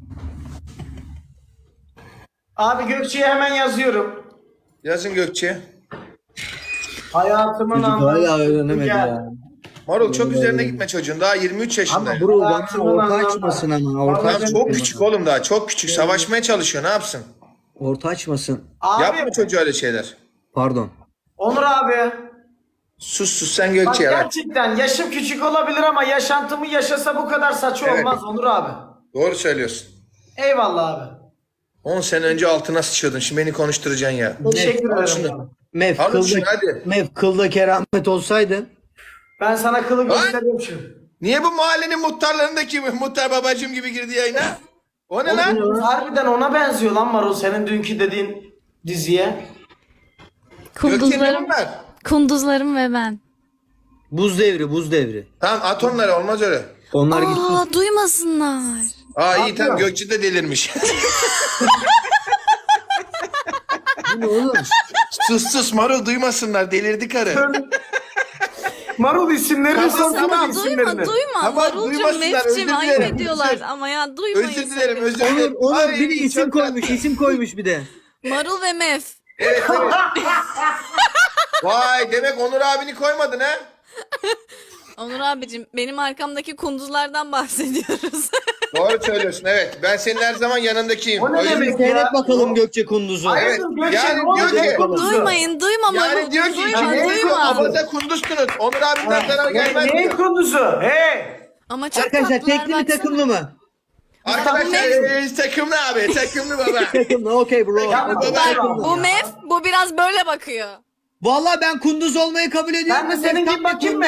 Abi Gökçe'ye hemen yazıyorum. Yazın Gökçe'ye. Hayatımın Çocuk hala anlamı. öğrenemedi Gel. ya. Marul çok üzerine gitme çocuğun. Daha yirmi üç yaşında. Ama bro bana Hayatımın orta anlamı. açmasın ama. Orta, Lan Allah'ım. çok küçük oğlum daha. Çok küçük. Savaşmaya çalışıyor. Ne yapsın? orta açmasın. Abi, Yapma çocuğa öyle şeyler. Pardon. Onur abi. Sus sus sen Bak Gökçe'ye. ver. gerçekten yaşım küçük olabilir ama yaşantımı yaşasa bu kadar saçma Evet. olmaz Onur abi. Doğru söylüyorsun. Eyvallah abi. on sene önce altına sıçıyordun. Şimdi beni konuşturacaksın ya. Teşekkür al ederim. şunu. Mev Alın şunu kılda, hadi. Mev kılda keramet olsaydın. Ben sana kılı gösteriyorum şimdi. Niye bu mahallenin muhtarlarındaki muhtar babacım gibi girdi yayına? O ne lan? Harbiden ona benziyor lan Marul senin dünkü dediğin diziye. Kunduzlarım, bunlar? kunduzlarım ve ben. Buz devri, buz devri. Tamam at onları, olmaz öyle. Onlar gitti. Aa, duymasınlar. Aa iyi tamam, Gökçe de delirmiş. Bu ne oğlum? Sus sus Marul, duymasınlar, delirdi karı. Marul isimlerini Tamam, sorsana tamam. isimlerini. Duyma duyma. Tamam, Marulcum, duymasınlar, özür Mefcim ayıp dilerim. ediyorlar Özür- ama ya duymayın. Özür dilerim, sakın. özür Onur, dilerim. Onur Ay, biri isim çok koymuş, tatlı. isim koymuş bir de. Marul ve Mef. Evet, evet. Vay, demek Onur abini koymadın ha? Onur abicim, benim arkamdaki kunduzlardan bahsediyoruz. Doğru söylüyorsun, evet. Ben senin her zaman yanındakiyim. O ne yüzden- demek? Seyret bakalım Gökçe Kunduz'u. Hayır, Evet, Gökçe, yani ne diyor olacak? ki- Duymayın, duyma Marul. Yani diyor ki, duyma, ne duyma. abada kunduzsunuz. Onur abinden zarar gelmez Ne, neyin diyor. kunduzu? Hey! Ama çok Arkadaşlar tatlılar, tekli mi baksana. takımlı mı? Arkadaşlar ee, takımlı abi, takımlı baba. Takımlı, okey bro. Takımlı, Okey, baba. takımlı. Bu Mef, bu biraz böyle bakıyor. Vallahi ben kunduz olmayı kabul ediyorum. Ben de senin gibi bakayım mı?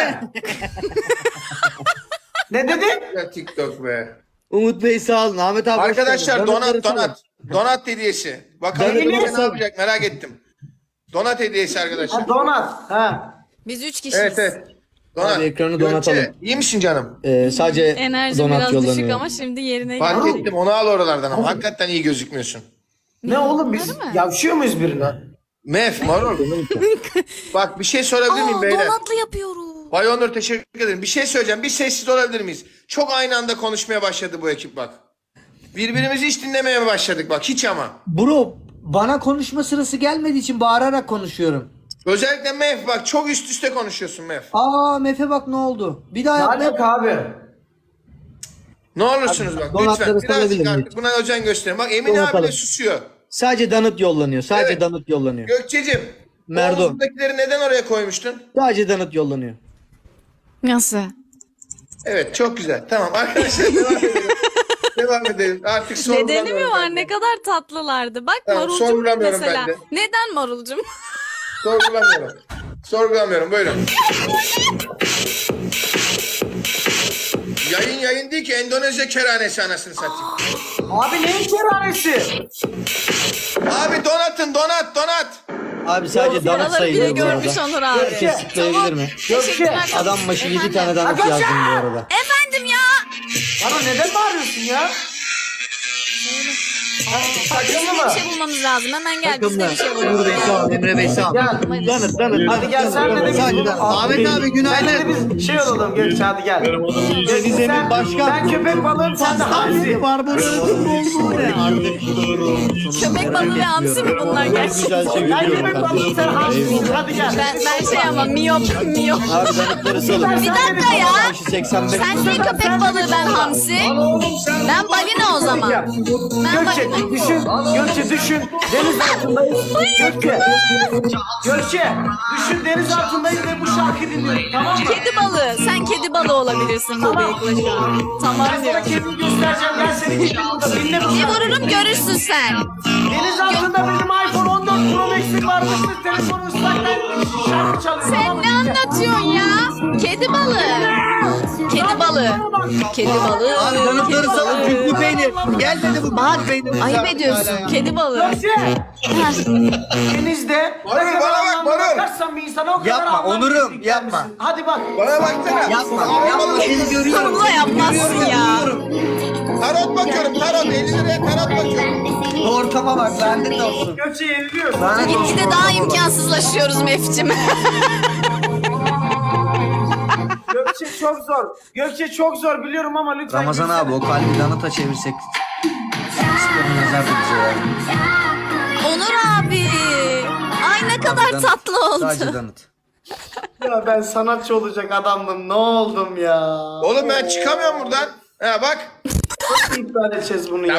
Ne dedin? Ya TikTok be. Umut Bey sağ olun. Ahmet abi hoş Arkadaşlar geldin. donat Donatları donat. Donat hediyesi. Bakalım Donat Gökçe ne hediyesi. yapacak, merak ettim. Donat hediyesi arkadaşlar. Ha, donat. Ha. Biz üç kişiyiz. Evet evet. Donat. Abi ekranı Gökçe, donatalım. iyi misin canım? Ee, sadece Enerjim donat biraz yollanıyor. düşük ama şimdi yerine Fark geldi. ettim, onu al oralardan ama. Hakikaten iyi gözükmüyorsun. Ne oğlum biz Öyle mi? yavşıyor muyuz birine? Mef, marul. Bak bir şey sorabilir miyim Aa, beyler? donatlı yapıyoruz. Bay Onur teşekkür ederim. Bir şey söyleyeceğim. Bir sessiz olabilir miyiz? Çok aynı anda konuşmaya başladı bu ekip bak. Birbirimizi hiç dinlemeye başladık bak, hiç ama. Bro bana konuşma sırası gelmediği için bağırarak konuşuyorum. Özellikle Mef bak, çok üst üste konuşuyorsun Mef. Aa Mefe bak ne oldu? Bir daha Ne yap. Mef. alaka abi? Ne olursunuz bak donatları lütfen salabilir birazcık miyim? artık buna özen gösterin. Bak Emine abi Donatalım. de susuyor. Sadece danıt yollanıyor. Sadece Evet. danıt yollanıyor. Gökçe'cim. Merdo. Omuzdakileri neden oraya koymuştun? Sadece danıt yollanıyor. Nasıl? Evet çok güzel. Tamam arkadaşlar devam edelim. Devam edelim. Artık Nedeni sorgulamıyorum. mi var? ben de. Ne kadar tatlılardı. Bak Tamam, Marulcum sorgulamıyorum mesela. ben de. Neden Marulcum? Sorgulamıyorum. Sorgulamıyorum. Buyurun. Yayın yayın değil ki, Endonezya kerhanesi anasını satayım. Abi neyin kerhanesi? Abi donatın, donat donat. Abi sadece danıt Paraları bile sayılıyor bu görmüş arada. Onur abi. Herkes tıklayabilir mi? Teşekkürler. Adam başı yedi tane danıt Gökçe! yazdım bu arada. Efendim ya. Bana neden bağırıyorsun ya? Takımlı mı? Bir şey bulmamız lazım. Hemen gel biz de Takımlar. bir şey Uğur Bey bulalım. sağ ol. Emre Bey sağ ol. Gel. Danıt danıt. Hadi gel sen de de Sadece biz. danıt. Ahmet abi Sen de günaydın. biz şey olalım Gökçe hadi gel. Deniz Sen, Emin Başkan. sen köpek balığın sen de hamsi. Barbaros oldu ne? Artık Köpek balığı ve hamsi mi bunlar gerçekten? güzelce Ben gülüyorum köpek balığın sen kardeşim. hamsi. Hadi gel. Ben, ben şey ama miyop miyop. Abi danıtları salın. Bir dakika ya. Başı seksen beş. Sen ne köpek balığı ben hamsi? Ben balina o zaman. Ben Gökçe balina. düşün. Gökçe düşün. Deniz altındayız. Gökçe. Gökçe düşün deniz altındayız ve bu şarkı dinliyoruz. Tamam mı? Kedi balığı. Sen kedi balığı olabilirsin bu bıyıkla şu an. Tamam Ben sana diyor. kendimi göstereceğim. Ben seni gittim burada. Dinle bu Bir şarkıyı. vururum görürsün sen. Deniz altında benim iPhone on dört Pro Max'im varmıştır. Telefonu ıslaktan şarkı çalıyor. Sen Tamam mı? ne anlatıyorsun ya? Kedi balığı. Kedi balığı. Kedi balığı. Abi danıtları kedi salın. balığı. Küflü peynir. Gel dedi bu Bak küflü peynir. ayıp ediyorsun. Kedi balığı. Gökçe. Denizde Marul, ne kadar bana bak, anlamlı Marul. bakarsan bir insana o kadar Yapma, anlamlı Onurum, bir yapma. kendisi. Hadi bak. Bana baksana. Yapma. Yapma seni görüyorum. Bunu da yapmazsın ya. Tarot bakıyorum, tarot. elli liraya tarot bakıyorum. Ortama bak bende de olsun. Gökçe yeniliyor. Gitgide daha imkansızlaşıyoruz Mef'cim. Gökçe çok zor. Gökçe çok zor biliyorum ama lütfen. Ramazan gülsene. abi o kalbi danıta çevirsek. Sporun yazardı bize ya. Onur abi. Ay ne kadar Danıt. tatlı Sadece oldu. danıt. Ya ben sanatçı olacak adamdım. Ne oldum ya? Oğlum ben çıkamıyorum buradan. Ha bak. Nasıl iptal edeceğiz bunu ya?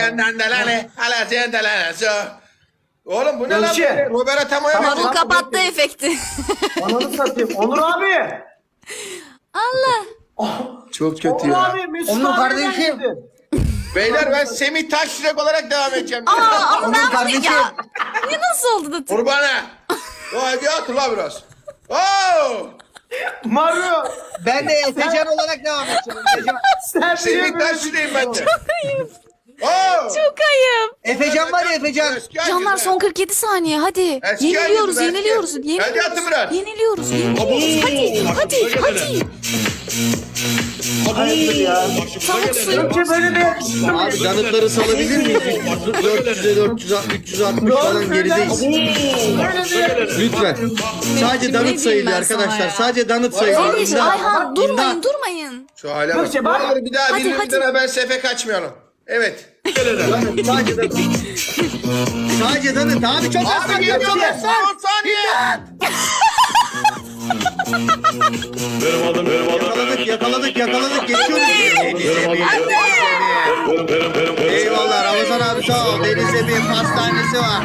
Oğlum bu ne lan? Gökçe. böyle? Robert Atamo'ya Marul bak. kapattı efekti. Ananı satayım. Onur abi. Allah. Çok kötü Onur ya. abi. Mesut Onur abi kardeşim. geldi. Beyler ben Semih Taşyürek olarak devam edeceğim. Aa, ama ben bunu kardeşim. ya. Ne nasıl oldu da tık- Kurbana. Vay bir hatırla biraz. Oo! Mario. Ben de Efecan olarak devam edeceğim. Efecan. Sen Semih niye böyle- Taşyürek'im ben de. Oo! Çok ayıp. Efecan var ya Efecan. Eski acı Canlar be. son kırk yedi saniye hadi. Eski Yeniliyoruz, acı be, eski. yeniliyoruz, Hadi yeniliyoruz. atın biraz. Yeniliyoruz, yeniliyoruz. Hadi, hadi, hadi. Hayırdır ya. Tavuk suyu. Gökçe böyle bir yakışıklı mı? Abi danıtları salabilir miyiz? dört yüze dört yüz üç yüz altmış falan gerideyiz. Lütfen. Sadece Ne danıt diyeyim sayılıyor ben sana arkadaşlar. ya? Sadece danıt Enes, sayılıyor. Ayhan durmayın, durmayın. Şu hale bak. Gökçe bak. Bunları bir daha Hadi, birbirimizden hadi. haber sefe kaçmayalım. Evet. Sadece danıt. Sadece danıt. Abi çok az Abi var. geliyorlar. Gökçe. Son saniye. Yakaladık yakaladık yakaladık. Geçiyoruz. Eyvallah Ramazan abi sağ ol. Deniz'de bir pastanesi var.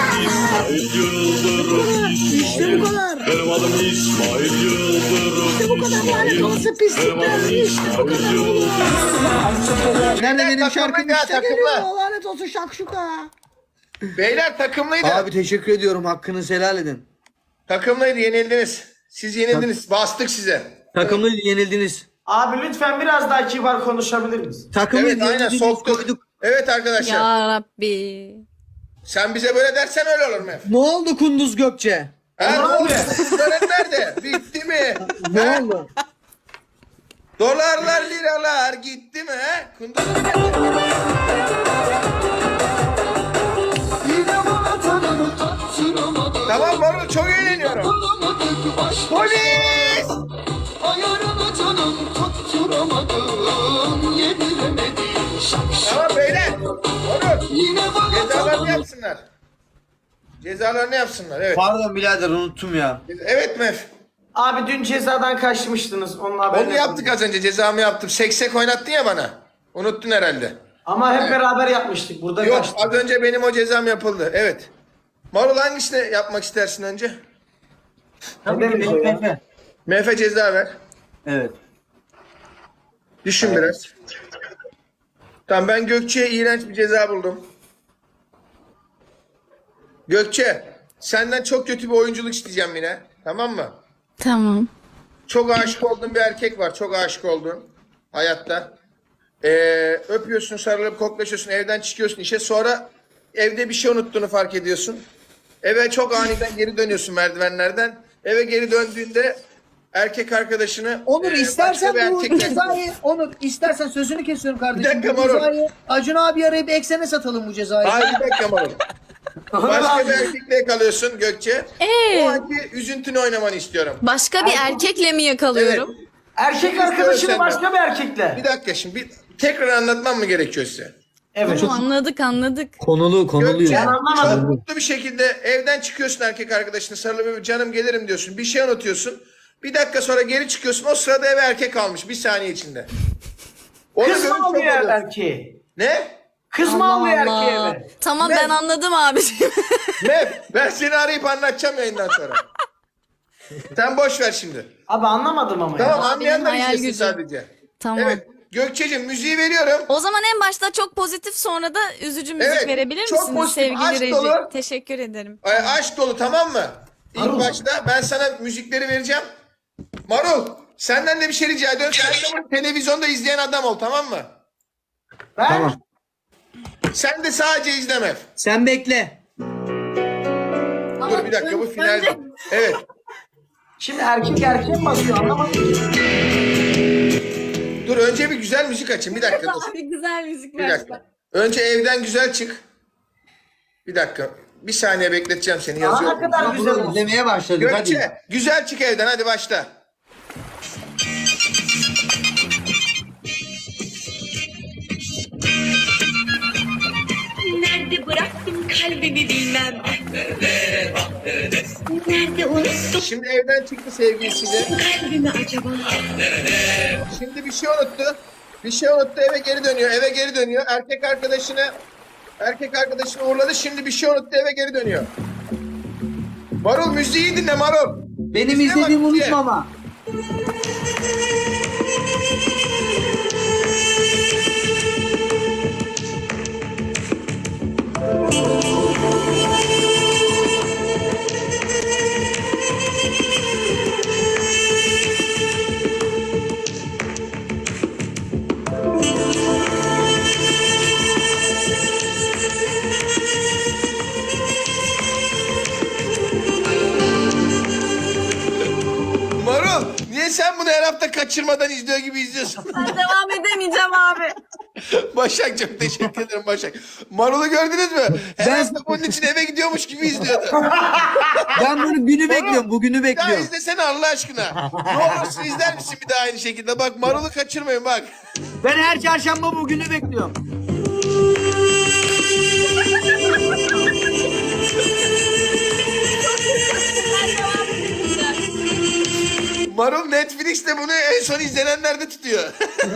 İşte bu kadar. Benim adım İsmail Yıldırım. İşte bu kadar lanet olası pislikler. İşte bu kadar oğlum. Nerede benim şarkım Takımlı işte ya, geliyor. takımlı. Lanet olsun şakşuka. Beyler takımlıydı. Abi teşekkür ediyorum. Hakkınızı helal edin. Takımlıydı, yenildiniz. Siz yenildiniz. Bastık size. Takımlı yenildiniz. Abi lütfen biraz daha kibar konuşabilir misin? Takımlı Evet aynen yenildiniz. soktuk. Koyduk. Evet arkadaşlar. Ya Rabbi. Sen bize böyle dersen öyle olur Mef. Ne oldu Kunduz Gökçe? Ha ne Abi. oldu? Kunduzların nerede? Bitti mi? Ne Ha? oldu? Dolarlar liralar gitti mi? He? Kunduzlar nerede? Tamam Marul çok eğleniyorum. Polis! Tamam beyler. Marul. Cezalarını yapsınlar. Cezalarını yapsınlar evet. Pardon birader unuttum ya. Evet Mef. Abi dün cezadan kaçmıştınız. Onun haberini Onu yaptık az önce cezamı yaptım. Seksek oynattın ya bana. Unuttun herhalde. Ama hep beraber yapmıştık. Burada Yok kaçtık. az önce benim o cezam yapıldı. Evet. Marul hangisini yapmak istersin önce? Tabii ki benim Efe. Mef'e ceza ver. Evet. Düşün biraz. Tamam ben Gökçe'ye iğrenç bir ceza buldum. Gökçe senden çok kötü bir oyunculuk isteyeceğim yine. Tamam mı? Tamam. Çok aşık olduğun bir erkek var. Çok aşık olduğun hayatta. Ee, öpüyorsun, sarılıp koklaşıyorsun, evden çıkıyorsun işe. Sonra evde bir şey unuttuğunu fark ediyorsun. Eve çok aniden geri dönüyorsun merdivenlerden. Eve geri döndüğünde erkek arkadaşını... Onur e, istersen başka bir bu erkekle- cezayı Onur istersen sözünü kesiyorum kardeşim. Bir dakika Bu Marul. cezayı Acun abi arayıp eksene satalım bu cezayı. Hayır bir dakika Marul. Başka bir erkekle yakalıyorsun Gökçe. O Ee, anki üzüntünü oynamanı istiyorum. başka bir erkekle mi yakalıyorum? Erkek arkadaşını Sen- başka bir erkekle. Bir dakika şimdi bir tekrar anlatmam mı gerekiyor size? Evet. Tamam, anladık anladık. Konulu konulu Gökçe ya. Ben anlamadım. çok mutlu bir şekilde evden çıkıyorsun erkek arkadaşını sarılıp canım gelirim diyorsun. Bir şey unutuyorsun. Bir dakika sonra geri çıkıyorsun. O sırada eve erkek almış bir saniye içinde. Onu Kız görüp mı çok alıyor oluyorsun. erkeği? Ne? Kız mı alıyor erkeği Allah. eve? Tamam Ne? ben anladım abiciğim. Mef ben seni arayıp anlatacağım yayından sonra. Sen boş ver şimdi. Abi anlamadım ama Tamam ya. anlayan da hayal izlesin gücü. sadece. Tamam. Evet. Gökçe'cim müziği veriyorum. O zaman en başta çok pozitif sonra da üzücü müzik Evet, verebilir çok misiniz pozitif, sevgili aşk Reji? dolu. Teşekkür ederim. Ay, aşk dolu tamam mı? İlk başta ben sana müzikleri vereceğim. Marul senden de bir şey rica ediyorum. Sen de bunu televizyonda izleyen adam ol tamam mı? Ben Tamam. Sen de sadece izleme. Sen bekle. Dur bir dakika bu final. Evet. şimdi erkek erkeğe mi basıyor anlamadım. Dur önce bir güzel müzik açayım. Bir dakika dur. Bir güzel müzik Bir dakika. Önce evden güzel çık. Bir dakika. Bir saniye bekleteceğim seni Aa, ne yazıyorum. kadar güzel Bunu oldu. izlemeye başladık hadi. Gökçe güzel çık evden hadi başla. Nerede bıraktım kalbimi bilmem. Nerede unuttum Şimdi evden çıktı sevgilisiyle. kalbimi acaba? Şimdi bir şey unuttu. Bir şey unuttu eve geri dönüyor. Eve geri dönüyor. Erkek arkadaşını erkek arkadaşını uğurladı. Şimdi bir şey unuttu eve geri dönüyor. Marul müziği dinle Marul. Benim İzle bak izlediğimi müziği. unutma ama. kaçırmadan izliyor gibi izliyorsun. Ben devam edemeyeceğim abi. Başak çok teşekkür ederim Başak. Marul'u gördünüz mü? Her Ben- hafta bunun için eve gidiyormuş gibi izliyordu. Ben bunu günü bekliyorum. Bugünü Ya bekliyorum. izlesene Allah aşkına. Ne olursun izler misin bir daha aynı şekilde? Bak Marul'u kaçırmayın bak. Ben her çarşamba bugünü bekliyorum. Marul Netflix'te bunu en son izlenenlerde tutuyor.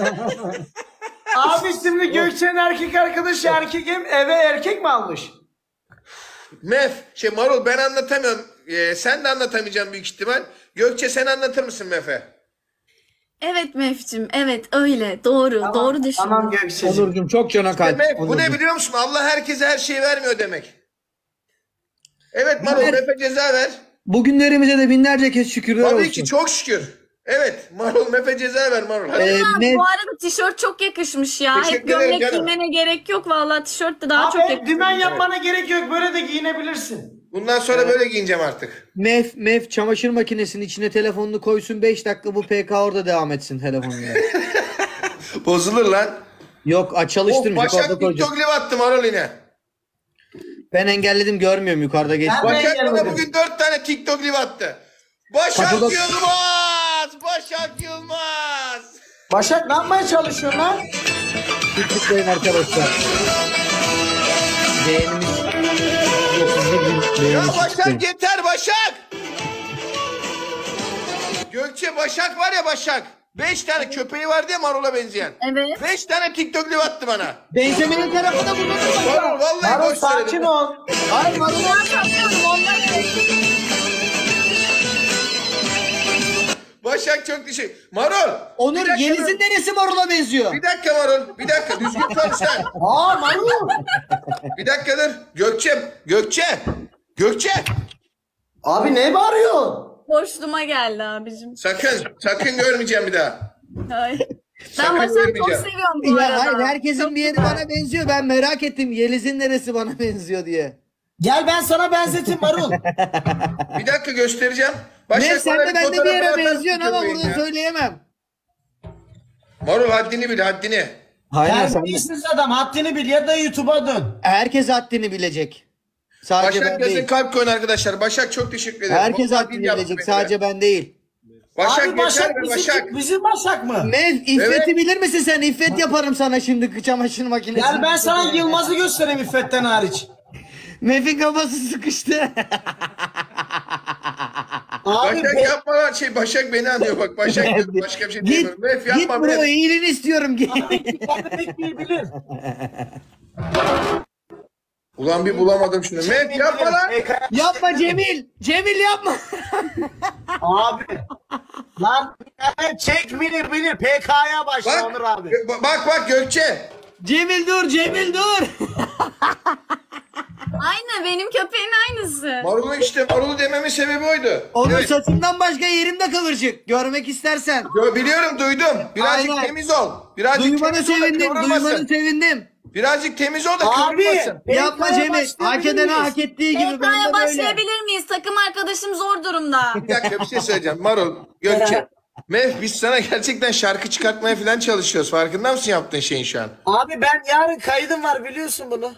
Abi şimdi Gökçe'nin erkek arkadaşı erkek hem eve erkek mi almış? Mef, şey Marul ben anlatamıyorum. Ee, sen de anlatamayacaksın büyük ihtimal. Gökçe sen anlatır mısın Mef'e? Evet Mef'cim, evet öyle. Doğru, doğru düşündün. Tamam Gökçe'cim. Onurcuğum çok cana kalp. Mef, bu ne Onurcuğum. biliyor musun? Allah herkese her şeyi vermiyor demek. Evet Marul, Evet. Mef'e ceza ver. Bugünlerimize de binlerce kez şükürler Tabii olsun. ki çok şükür. Evet Marul, Mef'e ceza ver Marul. Hadi. Ee, Abi, Mef- bu arada tişört çok yakışmış ya. Teşekkür Hep gömlek ederim canım. giymene gerek yok. Vallahi tişört de daha çok Abi yakışmış. dümen yapmana gerek yok. Böyle de giyinebilirsin. Bundan sonra böyle giyineceğim artık. Mef, Mef çamaşır makinesinin içine telefonunu koysun beş dakika bu P K orada devam etsin telefonunda. Bozulur lan. Yok aç Oh, çalıştırmayacak Başak orada koyacak. TikTok live attı Marul yine. Ben engelledim görmüyorum yukarıda geç. Ben- Başak bana gelmedim. bugün dört tane TikTok live attı. Başak Kapıda- Yılmaz! Başak Yılmaz! Başak ne yapmaya çalışıyorsun lan? Tıklayın arkadaşlar. Beğenimiz. Ya Başak yeter Başak! Gökçe Başak var ya Başak. Beş tane köpeği vardı ya Marul'a benzeyen. Evet. Beş tane TikTok live attı bana. Benzemenin tarafında bulundum. Marul vallahi Marul boş sakin söyledim. ol. Hayır Marul'a Ben tanıyorum ondan. Başak çok teşekkür. Marul! Onur bir dakika Yeliz'in dur. neresi Marul'a benziyor? Bir dakika Marul. Bir dakika düzgün konuş lan. Aa Marul. Bir dakika dur. Gökçe. Gökçe. Gökçe. Abi ne bağırıyorsun? Boşluğuma geldi abicim. Sakın. Sakın görmeyeceğim bir daha. Hayır. Sakın Ben Başak'ı çok görmeyeceğim. seviyorum bu Ya arada. hayır herkesin bir yeri bana benziyor. Ben merak ettim Yeliz'in neresi bana benziyor diye. Gel ben sana benzeteyim Marul. Bir dakika göstereceğim. Başak Ne sen bana de ben de bir fotoğrafını yere atarsın benziyorsun ama köpeğin bunu ya. söyleyemem. Marul haddini bil haddini. Hayır sen Terbiyesiz adam haddini bil ya da YouTube'a dön. herkes haddini bilecek. Sadece Başak ben gözün değil. kalp koyun arkadaşlar. Başak çok teşekkür ederim. Herkes Vallahi haddini bil yaptı bilecek. beni Sadece be. ben değil. Başak Abi Başak yeter be bizim, Başak. bizim Başak mı? Mev İffet'i Evet. bilir misin sen? İffet yaparım sana şimdi çamaşır makinesi. Gel ben sana Yılmaz'ı göstereyim İffet'ten hariç. Mev'in kafası sıkıştı. Abi Başak be- yapma lan şey Başak beni anlıyor bak Başak diyor. Başka bir şey git, diyemiyorum. Mef git yapma bro Mef. iyiliğini istiyorum. Git. kendi tekniği bilir. Ulan bir bulamadım şunu. Mef yapma lan. Yapma Cemil. Cemil yapma. Abi. Lan çek bilir bilir. P K'ya başla Bak, Onur abi. bak bak bak Gökçe. Cemil dur Cemil dur. Aynı benim köpeğin aynısı. Marul'u işte Marul'u dememin sebebi oydu. Onun Evet. saçından başka yerimde kıvırcık. Görmek istersen. Yo, biliyorum duydum. Birazcık Aynen. temiz ol. Birazcık Duymanı temiz ol da sevindim. kıvrılmasın. Duymanı sevindim. Birazcık temiz ol da Abi. kıvrılmasın. P Yapma K'ya Cemil. Hak başlayabilir edene miyiz? hak ettiği gibi. Ben de Beyza'ya böyle. başlayabilir miyiz? Takım arkadaşım zor durumda. Bir dakika bir şey söyleyeceğim. Marul, Gökçe. Mef biz sana gerçekten şarkı çıkartmaya falan çalışıyoruz. Farkında mısın yaptığın şeyin şu an? Abi ben yarın kaydım var biliyorsun bunu.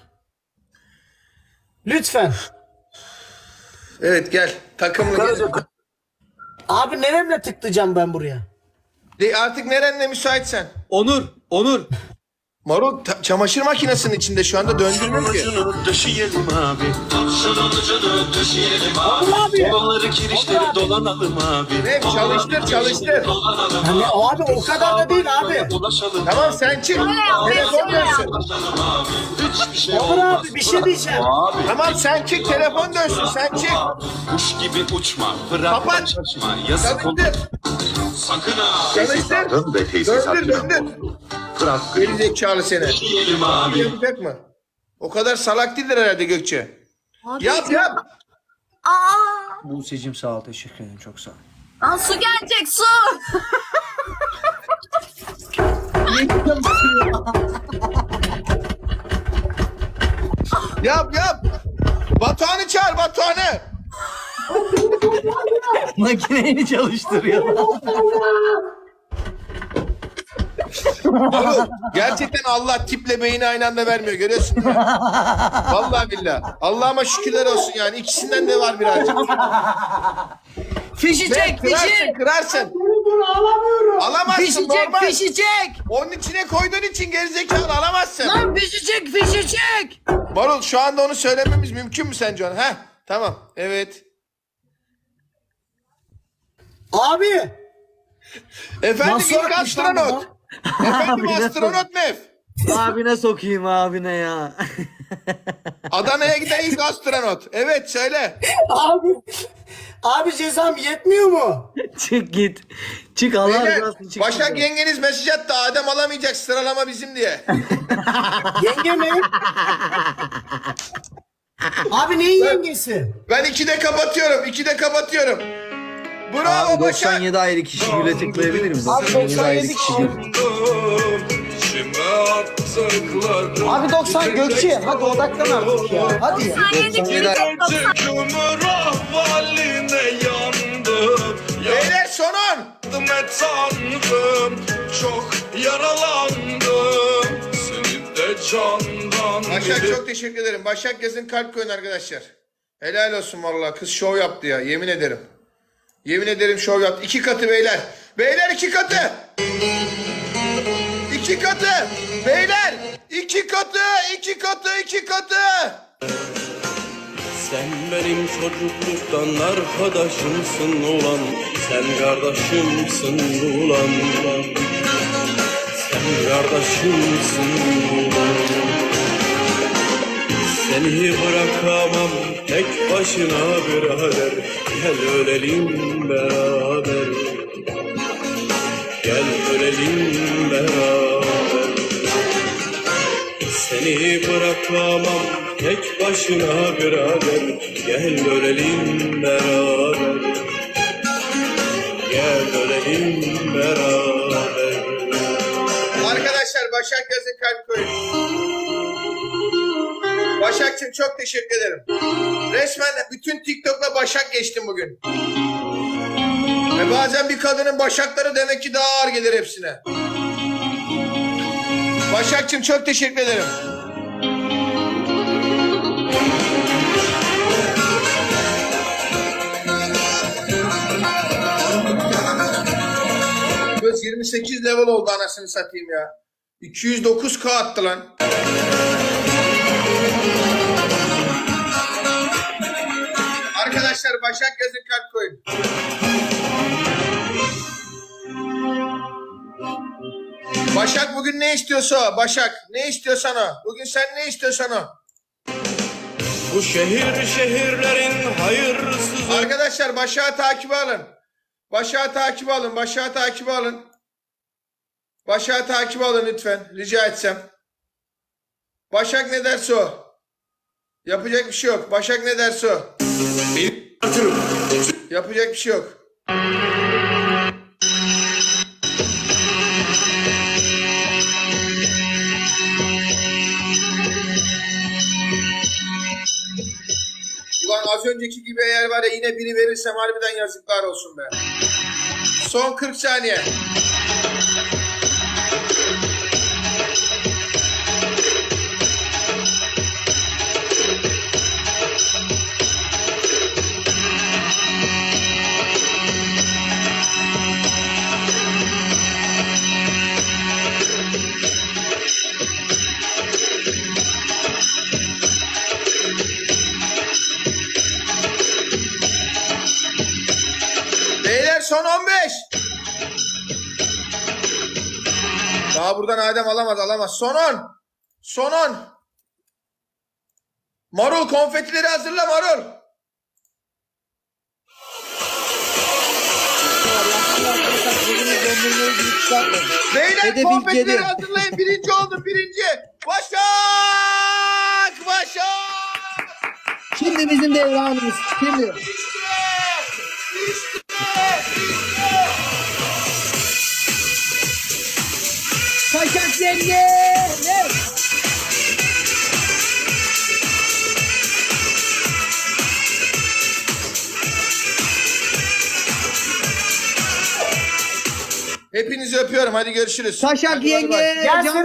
Lütfen. Evet gel. Takımlı gel. Abi neremle tıklayacağım ben buraya? De, artık nerenle müsaitsen. Onur. Onur. Marul ta- çamaşır makinesinin içinde şu anda döndürmüyor ki. Döşeyelim abi. Şunun ucunu döşeyelim abi. Duvarları kirişleri dolanalım abi. Mef çalıştır çalıştır. Hani abi o kadar da değil abi. Dolaşalım. Tamam sen çık. Telefon dönsün. Hiçbir şey Onur olmaz. abi bir şey diyeceğim. Abi. Tamam sen çık telefon dönsün sen çık. Kuş gibi uçma. Bırak Kapat. şaşma. Yazık olur. Çalıştır. Sakın ha. Çalıştır. Döndür döndür. Geri zekalı seni. Döşeyelim abi. Yapacak mı? O kadar salak değildir herhalde Gökçe. Abi, Yap yap. Aa, Buse'cim sağ ol. Teşekkür ederim. Çok sağ ol. aa, su gelecek su. Yap yap. Batuhan'ı çağır Batuhan'ı. Makineyi çalıştırıyor. Marul, gerçekten Allah tiple beyni aynı anda vermiyor, görüyorsun değil mi? Vallahi billahi. Allah'ıma şükürler olsun yani. İkisinden de var birazcık. Fişi çek, Kırarsın, fişi. kırarsın. Bunu alamıyorum. Alamazsın, Fişi çek, normal. fişi çek. Onun içine koyduğun için gerizekalı alamazsın. Lan fişi çek, fişi çek. Marul, şu anda onu söylememiz mümkün mü sence ona? Heh, tamam, evet. Abi. Efendim Nasıl ilk atmış lan astronot. Efendim astronot Mef. Abine sokayım abine ya. Adana'ya giden ilk astronot. Evet, söyle. Abi. Abi cezam yetmiyor mu? Çık git. Çık Allah Beyler, razı olsun. Çık Başak git. yengeniz mesaj attı. Adem alamayacak, sıralama bizim diye. Yenge mi? Abi neyin yengesi? Ben ikide kapatıyorum. ikide kapatıyorum. Bravo Abi Başak. doksan yedi ayrı kişi güle tıklayabilir miyiz? Abi doksan yedi ayrı doksan yedi kişi. Abi doksan Gökçe. Hadi odaklan artık ya. Hadi ya. doksan yedi ayrı. Beyler son on. Çok yaralandım. Seni de candan. Başak çok teşekkür ederim. Başak yazın kalp koyun arkadaşlar. Helal olsun vallahi. Kız şov yaptı ya. Yemin ederim. Yemin ederim şov yaptı. İki katı beyler. Beyler iki katı. İki katı. Beyler. iki katı. iki katı. iki katı. Sen benim çocukluktan arkadaşımsın ulan. Sen kardeşimsin ulan. Sen kardeşimsin ulan. Seni bırakamam tek başına birader. Gel ölelim beraber. Gel ölelim beraber. Seni bırakamam tek başına birader. Gel ölelim beraber. Gel ölelim beraber. Arkadaşlar Başak yazın kalp koyun. Başak'cığım çok teşekkür ederim. Resmen bütün TikTok'la Başak geçtim bugün. Ve bazen bir kadının başakları demek ki daha ağır gelir hepsine. Başak'cığım çok teşekkür ederim. Göz yirmi sekiz level oldu anasını satayım ya. iki yüz dokuz K attı lan. Arkadaşlar Başak yazın kalp koyun. Başak bugün ne istiyorsa o? Başak ne istiyorsan o. Bugün sen ne istiyorsan o. Bu şehir şehirlerin hayırsızı. Arkadaşlar Başak'ı takibe alın. Başak'ı takibe alın. Başak'ı takibe alın. Başak'ı takibe alın lütfen. Rica etsem. Başak ne derse o. Yapacak bir şey yok. Başak ne derse o. Yapacak bir şey yok. Ulan az önceki gibi eğer var ya yine biri verirsem harbiden yazıklar olsun be. Son kırk saniye. Beyler son on beş. Daha buradan Adem alamaz alamaz. Son on. Son on. Marul konfetileri hazırla Marul. Beyler Hedef konfetileri ilk yedi. hazırlayın. Birinci oldum birinci. Başak! Başak! Şimdi bizim devranımız. Şimdi. Başak yenge. Ne? Hepinizi öpüyorum. Hadi görüşürüz. Başak Hadi bay yenge. bay. Gel Can- seni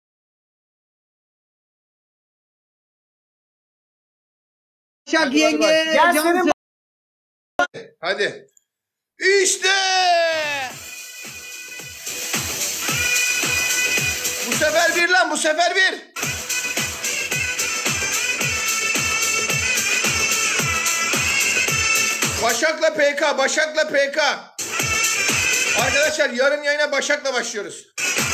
Başak Hadi bay yenge. bay. Gel Can- senin Hadi. İşte. Bu sefer bir lan. Bu sefer bir. Başak'la P K. Başak'la P K. Arkadaşlar yarın yayına Başak'la başlıyoruz.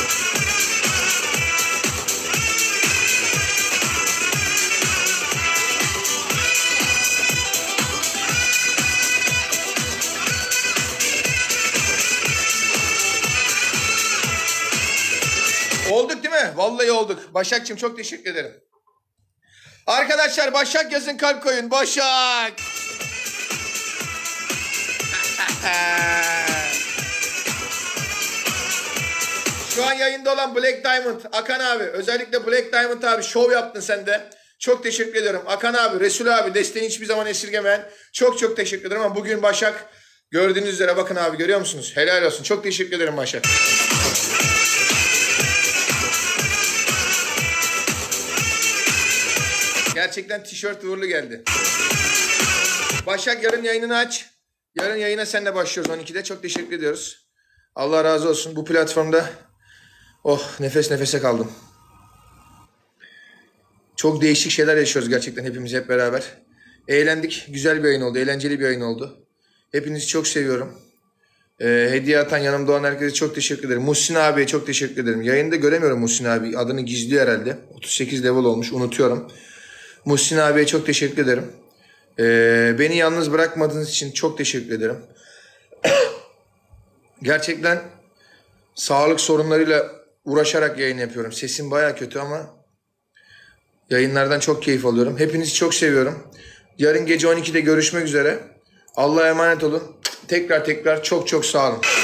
Olduk değil mi? Vallahi olduk. Başak'cığım çok teşekkür ederim. Arkadaşlar Başak yazın, kalp koyun. Başak. Şu an yayında olan Black Diamond, Akan abi, özellikle Black Diamond abi şov yaptın sen de. Çok teşekkür ediyorum. Akan abi, Resul abi desteğini hiçbir zaman esirgemeyen çok çok teşekkür ederim. Ama bugün Başak gördüğünüz üzere bakın abi, görüyor musunuz? Helal olsun. Çok teşekkür ederim Başak. Gerçekten tişört uğurlu geldi. Başak yarın yayınını aç. Yarın yayına seninle başlıyoruz on ikide. Çok teşekkür ediyoruz. Allah razı olsun. Bu platformda oh nefes nefese kaldım. Çok değişik şeyler yaşıyoruz gerçekten hepimiz hep beraber. Eğlendik. Güzel bir yayın oldu. Eğlenceli bir yayın oldu. Hepinizi çok seviyorum. Ee, hediye atan yanımda olan herkese çok teşekkür ederim. Muhsin abiye çok teşekkür ederim. Yayında göremiyorum Muhsin abi. Adını gizliyor herhalde. otuz sekiz level olmuş. Unutuyorum. Muhsin abiye çok teşekkür ederim. Ee, beni yalnız bırakmadığınız için çok teşekkür ederim. Gerçekten sağlık sorunlarıyla uğraşarak yayın yapıyorum. Sesim baya kötü ama yayınlardan çok keyif alıyorum. Hepinizi çok seviyorum. Yarın gece on ikide görüşmek üzere. Allah'a emanet olun. Tekrar tekrar çok çok sağ olun.